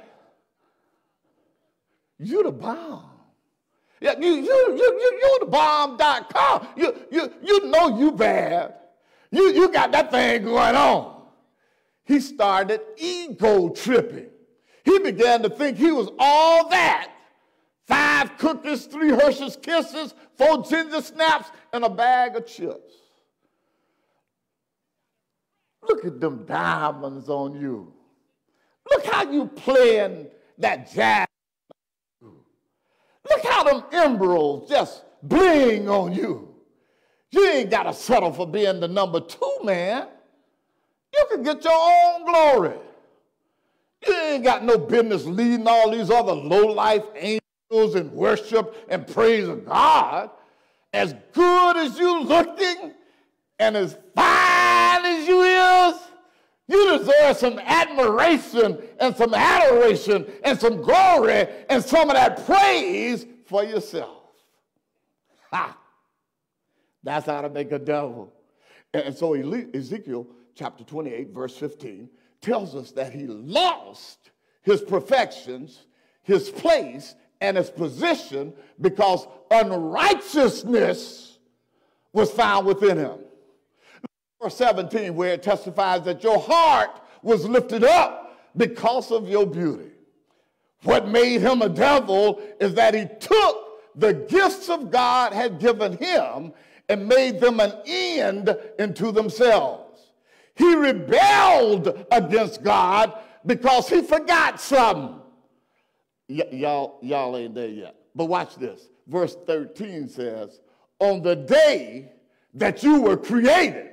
you the bomb. Yeah, you, you, you, you, you the bomb dot com. You, you, you know you bad. You, you got that thing going on. He started ego tripping. He began to think he was all that. Five cookies, three Hershey's Kisses, four Ginger Snaps, and a bag of chips. Look at them diamonds on you. Look how you playing that jazz. Look how them emeralds just bling on you. You ain't got to settle for being the number two man. You can get your own glory. You ain't got no business leading all these other low-life angels in worship and praise of God. As good as you looking and as fine as you is, you deserve some admiration and some adoration and some glory and some of that praise for yourself. Ha! That's how to make a devil. And so Ezekiel chapter twenty-eight, verse fifteen, tells us that he lost his perfections, his place, and his position because unrighteousness was found within him. Verse seventeen, where it testifies that your heart was lifted up because of your beauty. What made him a devil is that he took the gifts of God had given him and made them an end into themselves. He rebelled against God because he forgot something. Y- y'all, y'all ain't there yet. But watch this. Verse thirteen says, on the day that you were created,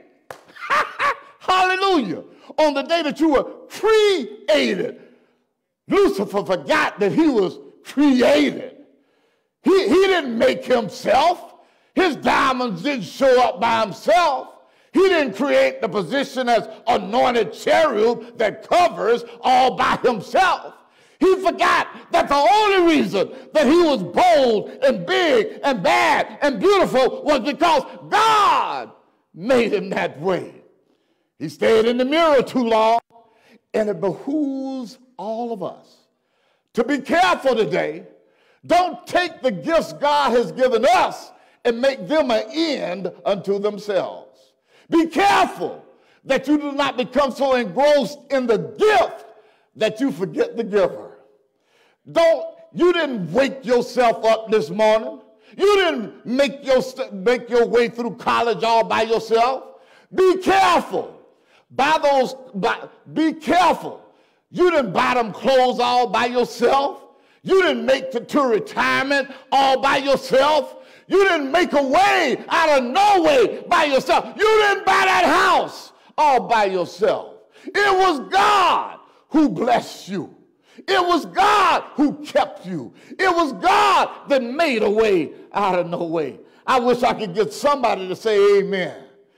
hallelujah, on the day that you were created, Lucifer forgot that he was created. He, he didn't make himself. His diamonds didn't show up by himself. He didn't create the position as anointed cherub that covers all by himself. He forgot that the only reason that he was bold and big and bad and beautiful was because God made him that way. He stayed in the mirror too long, and it behooves all of us to be careful today. Don't take the gifts God has given us and make them an end unto themselves. Be careful that you do not become so engrossed in the gift that you forget the giver. Don't, you didn't wake yourself up this morning. You didn't make your, make your way through college all by yourself. Be careful. Buy those, buy, be careful. You didn't buy them clothes all by yourself. You didn't make it to retirement all by yourself. You didn't make a way out of no way by yourself. You didn't buy that house all by yourself. It was God who blessed you. It was God who kept you. It was God that made a way out of no way. I wish I could get somebody to say amen.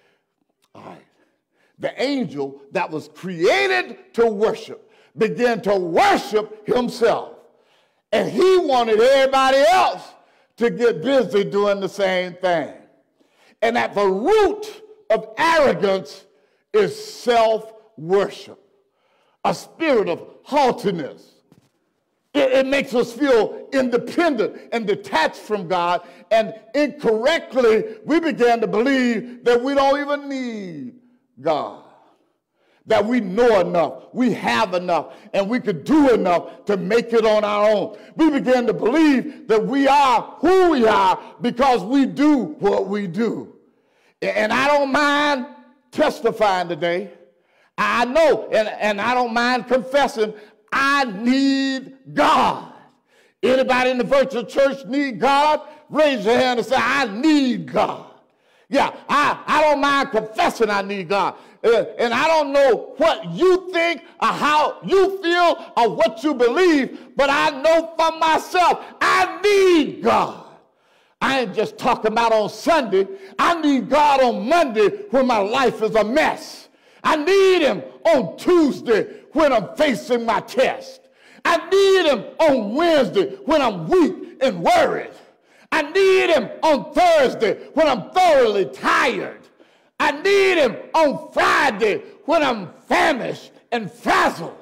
All right. The angel that was created to worship began to worship himself. And he wanted everybody else to get busy doing the same thing. And at the root of arrogance is self-worship, a spirit of haughtiness. It, it makes us feel independent and detached from God, and incorrectly we began to believe that we don't even need God, that we know enough, we have enough, and we could do enough to make it on our own. We began to believe that we are who we are because we do what we do. And I don't mind testifying today. I know, and, and I don't mind confessing, I need God. Anybody in the virtual church need God? Raise your hand and say, I need God. Yeah, I, I don't mind confessing I need God. Uh, and I don't know what you think or how you feel or what you believe, but I know for myself, I need God. I ain't just talking about on Sunday. I need God on Monday when my life is a mess. I need him on Tuesday when I'm facing my test. I need him on Wednesday when I'm weak and worried. I need him on Thursday when I'm thoroughly tired. I need him on Friday when I'm famished and frazzled.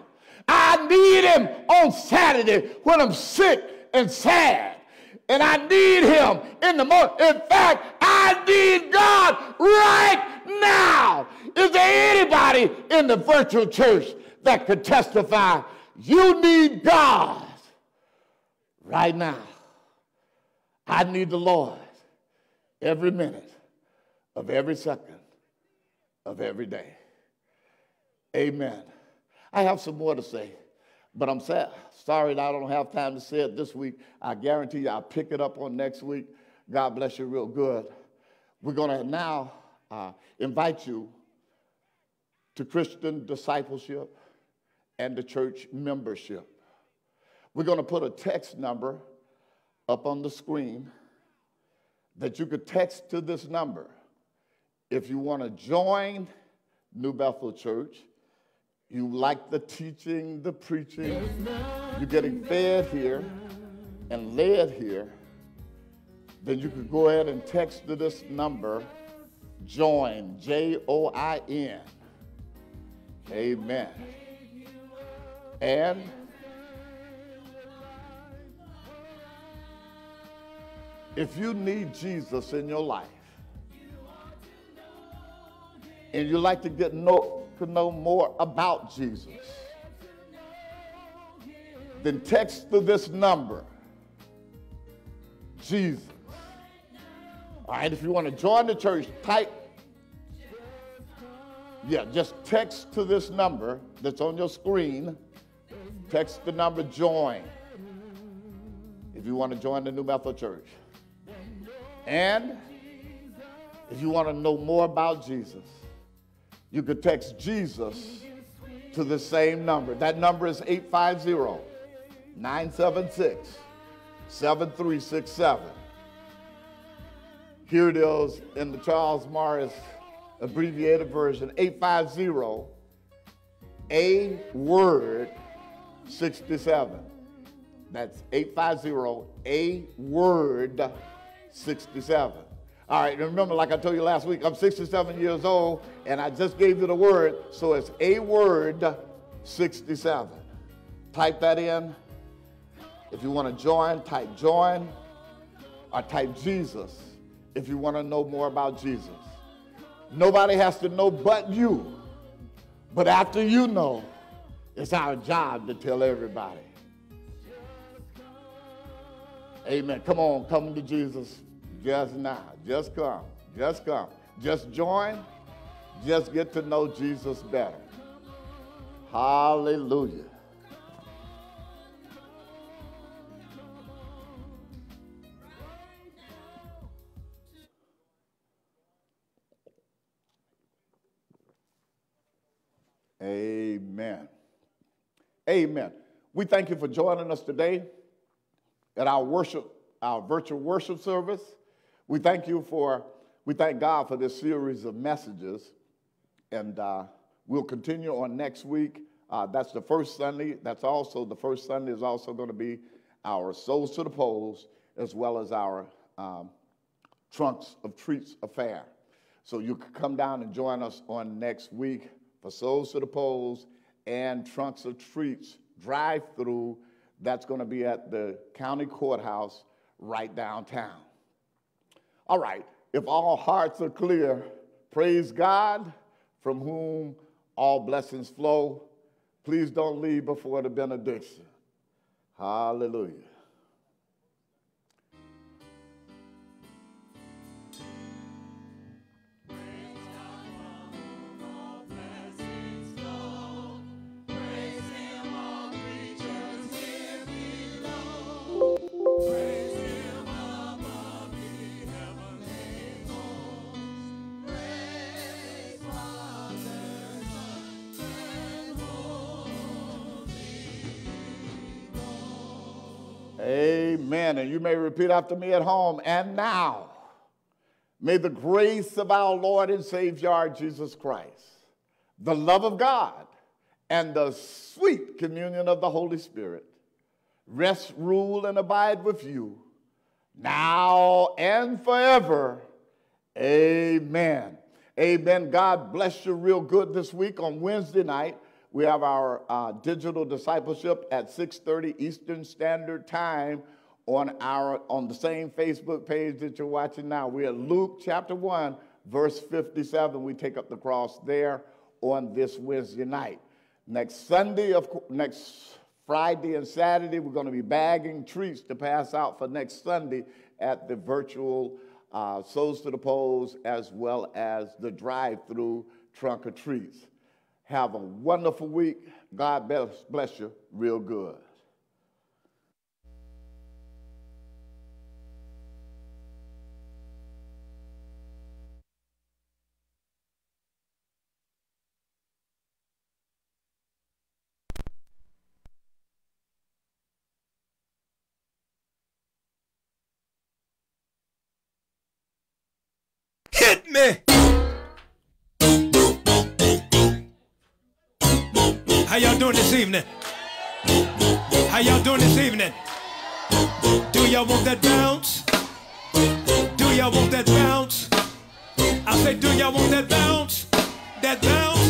I need him on Saturday when I'm sick and sad. And I need him in the morning. In fact, I need God right now. Is there anybody in the virtual church that could testify you need God right now? I need the Lord every minute of every second of every day. Amen. I have some more to say, but I'm sad. Sorry that I don't have time to say it this week. I guarantee you I'll pick it up on next week. God bless you real good. We're going to now uh, invite you to Christian discipleship and the church membership. We're going to put a text number up on the screen that you could text to this number if you want to join New Bethel Church. You like the teaching, the preaching, you're getting fed here and led here, then you could go ahead and text to this number, join, J O I N. Amen. And if you need Jesus in your life and you'd like to get know, to know more about Jesus, then text to this number, Jesus. All right, if you want to join the church, type, yeah, just text to this number that's on your screen. Text the number join if you want to join the New Bethel Church. And if you want to know more about Jesus, you could text Jesus to the same number. That number is eight five zero, nine seven six, seven three six seven. Here it is in the Charles Morris abbreviated version, eight five zero, A word sixty-seven. That's eight five zero, A word sixty-seven. All right, remember, like I told you last week, I'm sixty-seven years old, and I just gave you the word, so it's A word sixty-seven. Type that in. If you want to join, type join, or type Jesus if you want to know more about Jesus. Nobody has to know but you, but after you know, it's our job to tell everybody. Amen. Come on, come to Jesus. Just now, just come, just come. Just join, just get to know Jesus better. Hallelujah. Amen. Amen. Amen. We thank you for joining us today at our worship, our virtual worship service. We thank you for, we thank God for this series of messages, and uh, we'll continue on next week. Uh, that's the first Sunday. That's also, the first Sunday is also going to be our Souls to the Polls, as well as our um, Trunks of Treats affair. So you can come down and join us on next week for Souls to the Polls and Trunks of Treats drive-through. That's going to be at the county courthouse right downtown. All right, if all hearts are clear, praise God, from whom all blessings flow. Please don't leave before the benediction. Hallelujah. Amen. And you may repeat after me at home. And now, may the grace of our Lord and Savior Jesus Christ, the love of God, and the sweet communion of the Holy Spirit rest, rule, and abide with you now and forever. Amen. Amen. God bless you real good this week. On Wednesday night, we have our uh, digital discipleship at six thirty Eastern Standard Time on our on the same Facebook page that you're watching now. We're at Luke chapter one, verse fifty-seven. We take up the cross there on this Wednesday night. Next Sunday, of next Friday and Saturday, we're going to be bagging treats to pass out for next Sunday at the virtual uh, Souls to the Polls, as well as the drive-through Trunk of Treats. Have a wonderful week. God bless you real good. Hit me! How y'all doing this evening? How y'all doing this evening? Do y'all want that bounce? Do y'all want that bounce? I say, do y'all want that bounce? That bounce?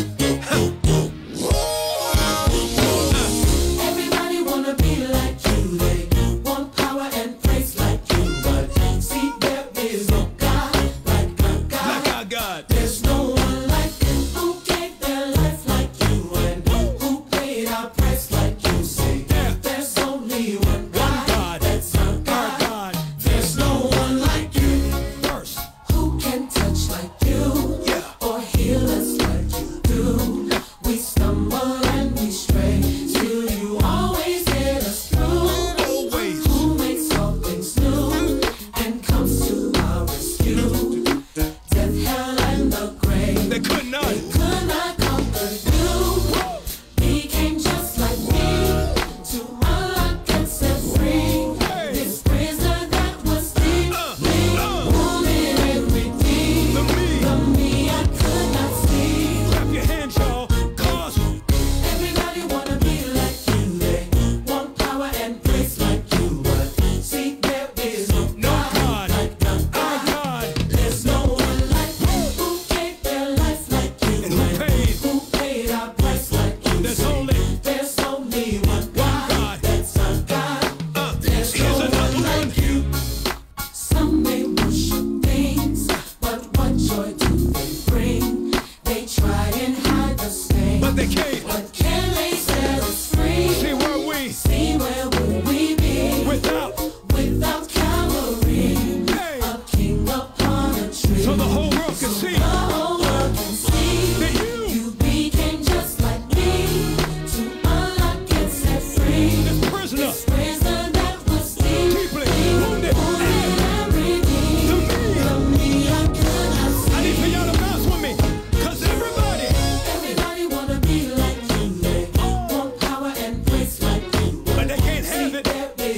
Everybody wanna be like you. They want power and praise like you. But see, there is no God like our God. Like our God. There's no one like you who gave their life like you and who paid our price like you. Say, Yeah. there's only one God. God. That's our Our God. God. There's no one like you First. who can touch like you Yeah. or heal us like you do.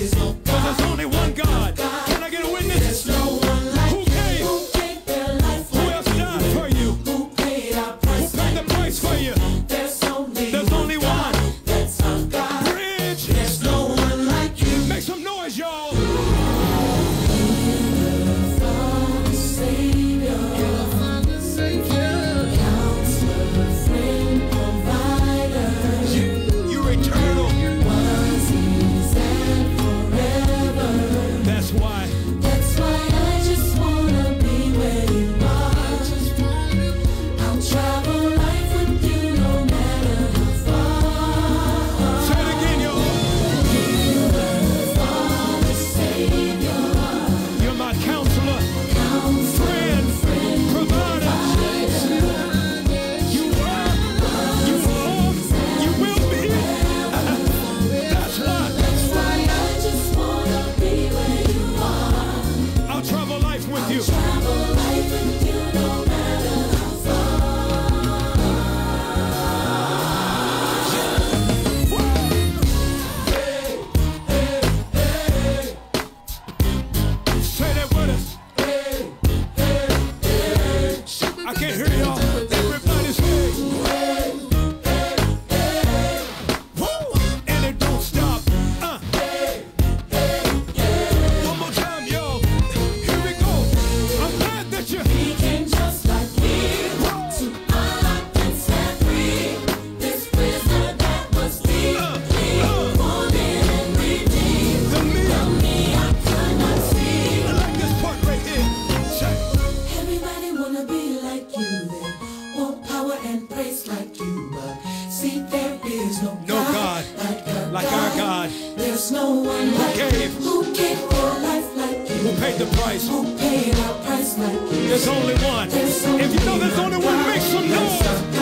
There's no Cause there's only one God. Can I get a witness? There's no one like Who gave? Who gave their life Who like else you? died for you? Who paid our Who price paid the like price for you? There's only There's only one. That's our God. Bridge. There's no one like you. Make some noise, y'all. Savior, Counselor, friend, provider. You're eternal. Was, is, and forever. That's why. That's why I just wanna be where you are. I'll travel life with you no matter how far. Say it again, y'all. Father, Savior, You're my counselor, Counselor, friend, provider. You were, you are, you will be. That's why. That's why I just wanna be where you are. I'll travel life with you. Travel life with you no matter how Say that with us. I can't hear y'all. Everybody say. Woo! And it don't stop. Uh. One more time, yo. Here we go. I'm glad that you. He came just like me to unlock and set free this prisoner that was deep, wounded and redeemed. The me. Me I could not see. I like this part right here. Say. Everybody wanna be like you, they want power and praise like you, but see there is no, No God like our like our God. There's no one like gave? who gave their life like you, Who paid the price? who paid our price like you. There's only one. There's If you know there's only one, make some noise.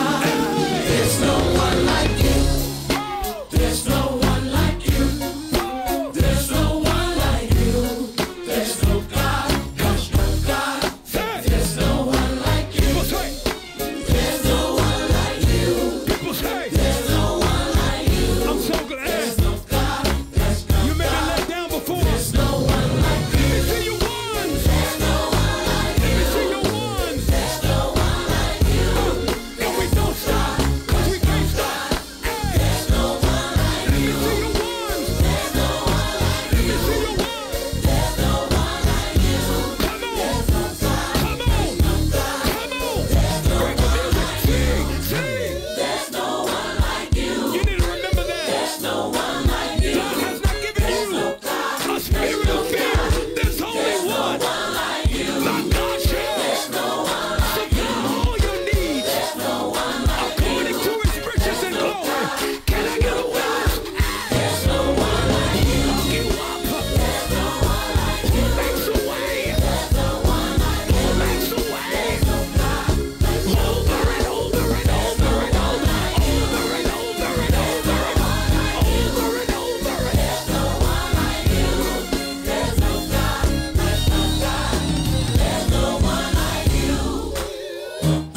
There's no one like you. There's no one like you. There's no one like you. There's no God. There's no God. Say. There's no one like you. People say. There's no one like you. People say. There's no one like you. I'm so glad. There's no God. There's no You may be let down before. There's no one like you. Let me see your ones. There's no one like Let me you. see your ones. There's no one like you. And we don't stop. Cause we can't stop. Hey. There's no one like Let me you. see your ones. There's no one like Let me you. see your ones. There's no one like you. Come on. There's no God. Come on. Come on. Break the music. Sing. Sing. There's no one like you. You need to remember that. There's no one like you. God has not given you a spirit of fear. There's only one. Like you. My God shall supply all your needs according to his riches and glory. Can I get a witness? There's no one like you. Hook you up. There's no one like you. Who makes a way? There's no one like Who you. makes a way? There's no God. There's no Over and over and over and over. Over and over and over. Over and over. There's no one like you. There's no God. There's no God. There's no one like you.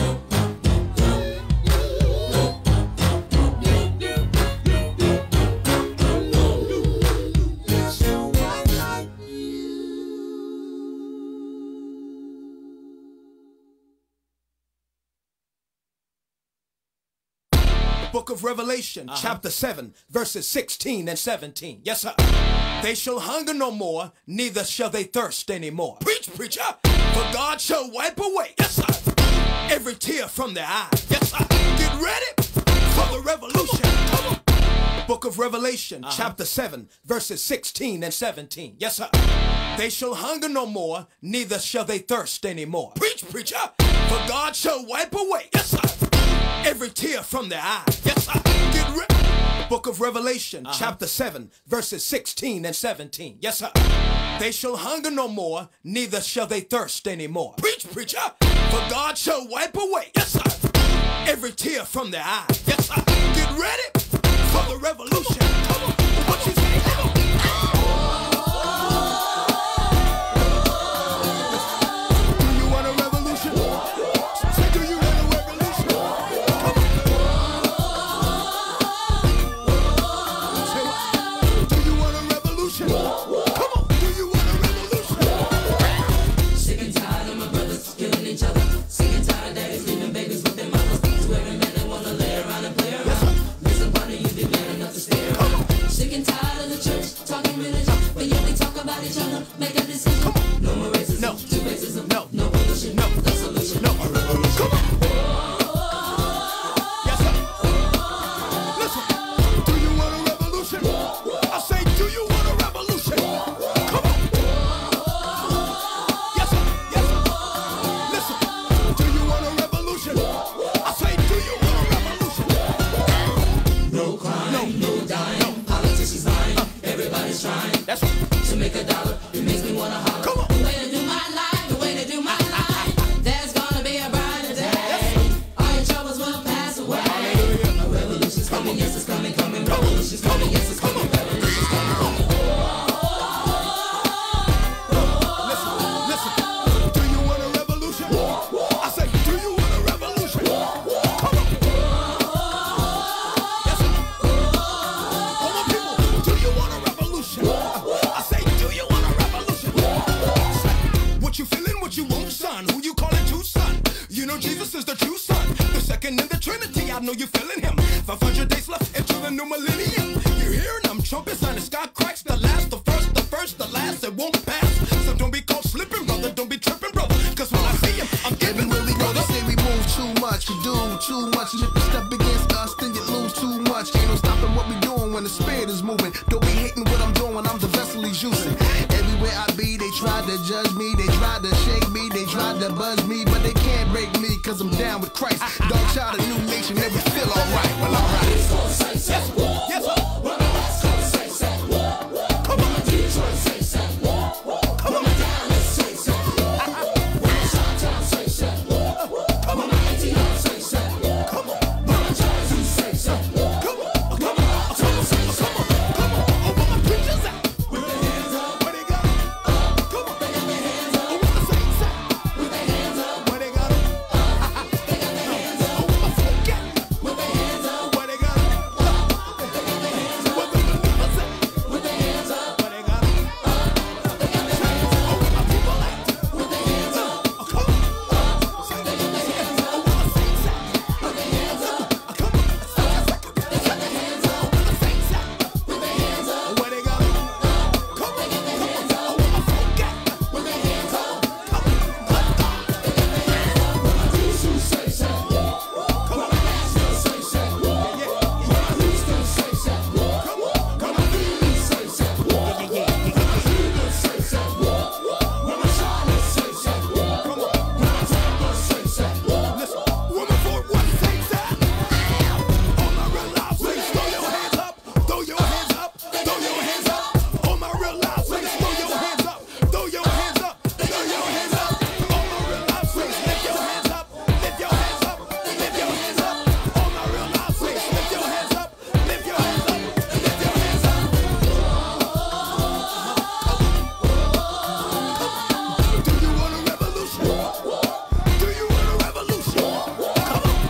There's no one like Book of Revelation, chapter seven, verses sixteen and seventeen. Yes, sir. They shall hunger no more, neither shall they thirst anymore. Preach, preacher. For God shall wipe away, yes, sir, every tear from their eye. Yes, sir. Get ready for the revolution. Come on. Book of Revelation, chapter seven, verses sixteen and seventeen. Yes, sir. They shall hunger no more, neither shall they thirst anymore. Preach, preacher. For God shall wipe away, yes, sir, every tear from their eye. Yes, sir. Get ready. Book of Revelation, chapter seven, verses sixteen and seventeen. Yes, sir. They shall hunger no more, neither shall they thirst anymore. Preach, preacher. For God shall wipe away, yes, sir, every tear from their eye. Yes, sir. Get ready for the revolution. Come on. What you say? Come on. Do you want a revolution? Say, do you want a revolution? Come on. Say, do you want a revolution? same religion. But yet we talk about each other, make a decision. No more racism, No. to racism, No. no pollution, No. the solution. No. Come on. Yes, sir. Listen. Do you want a revolution? I say, do you want a revolution? Come on. Yes, sir. Yes, sir. Listen. Do you want a revolution? I say, do you want a revolution? No crime, no, no dying, politicians lying, everybody's trying That's right. to make a dollar. It makes me wanna holler. Come on. The way to do my life, the way to do my life. There's gonna be a brighter day. All your troubles will pass away. A revolution's coming, yes it's coming, coming. Revolution's coming, yes it's coming. Revolution's coming, coming. Listen, listen. Do you want a revolution? I say, do you want a revolution? Come on. Yes, sir. All my people, do you want a revolution? I say, do you want a revolution? Say, what you feeling, what you want, son? Who you calling to, son? You know Jesus is the true son, the second in the Trinity. I know you feeling him. five hundred days left into the new millennium. You hearing them trumpets and the sky cracks. The last, the first, the first, the last. It won't pass. So don't be caught slipping, brother. Don't be tripping, brother. Cause when I see him, I'm giving Everywhere we go, brother. they say we move too much, we do too much. And if you step against us, then you lose too much. Ain't no stopping what we doing when the spirit is moving. Don't be hating what I'm doing, I'm the vessel he's using. Everywhere I be, they try to judge me, they try to shake me, they try to buzz me, but they can't break me, cause I'm down with Christ. Dog child, a new nation, and we feel alright. Well, alright. Yes, sir. Yes, sir. Come on. Come on. Come on. Come on. Come on. Come on. Come on. Come on. Oh, where my preachers at? With their hands up. Where they got 'em? Come on. They got their hands up. Oh, where the saints at? With their hands up, Where they got 'em? they got their hands up. Oh, where my folk at? With their hands up, Where they got 'em? they got their hands up. Where the believers at? With their hands up, Where they got 'em? they got their hands up. Oh, where my people at? With their hands up, Oh, come on. they got their hands Oh, up. where my saints at? With their hands up, Oh, come on. they got their hands up. Where the saints at? With their hands up, Where they got 'em? Come on. they got their hands Oh, up. where my folk at? With their hands up, Come on. they got their hands up. When my Houston say say, Come on. Nashville say say, Yeah, yeah, when my Houston say say, come on. when my Philly say say, Yeah, yeah, yeah. when my Cleveland say say, when my Charlotte say say, Come on. when my Tampa say say. Listen, woman for what saints at? All my real life saints, throw your hands up, throw your hands up, throw your hands up. All my real life saints, throw your hands up, throw your hands up, throw your hands up. All my real life saints, lift your hands up, lift your hands up, lift your hands up. All my real life saints, lift your hands up, lift your hands up, lift your hands up. Do you want a revolution? Do you want a revolution? Come on.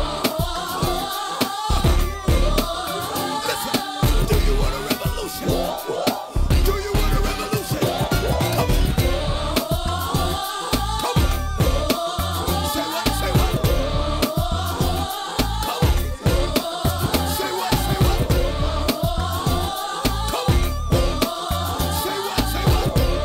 Listen, do you want a revolution? Do you want a revolution? Come on. Come on. Say what? Say what? Come on. Say what? Say what? Come on. Say what? Say what? Come on.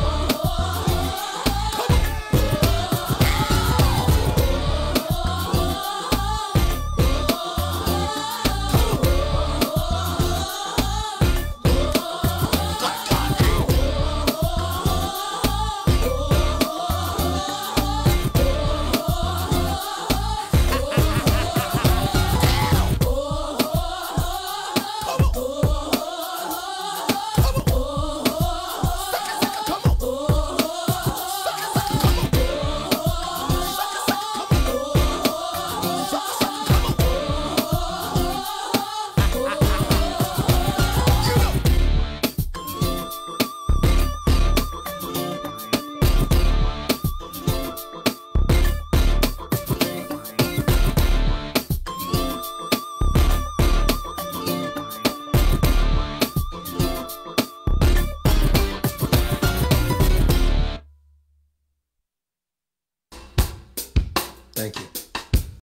Thank you.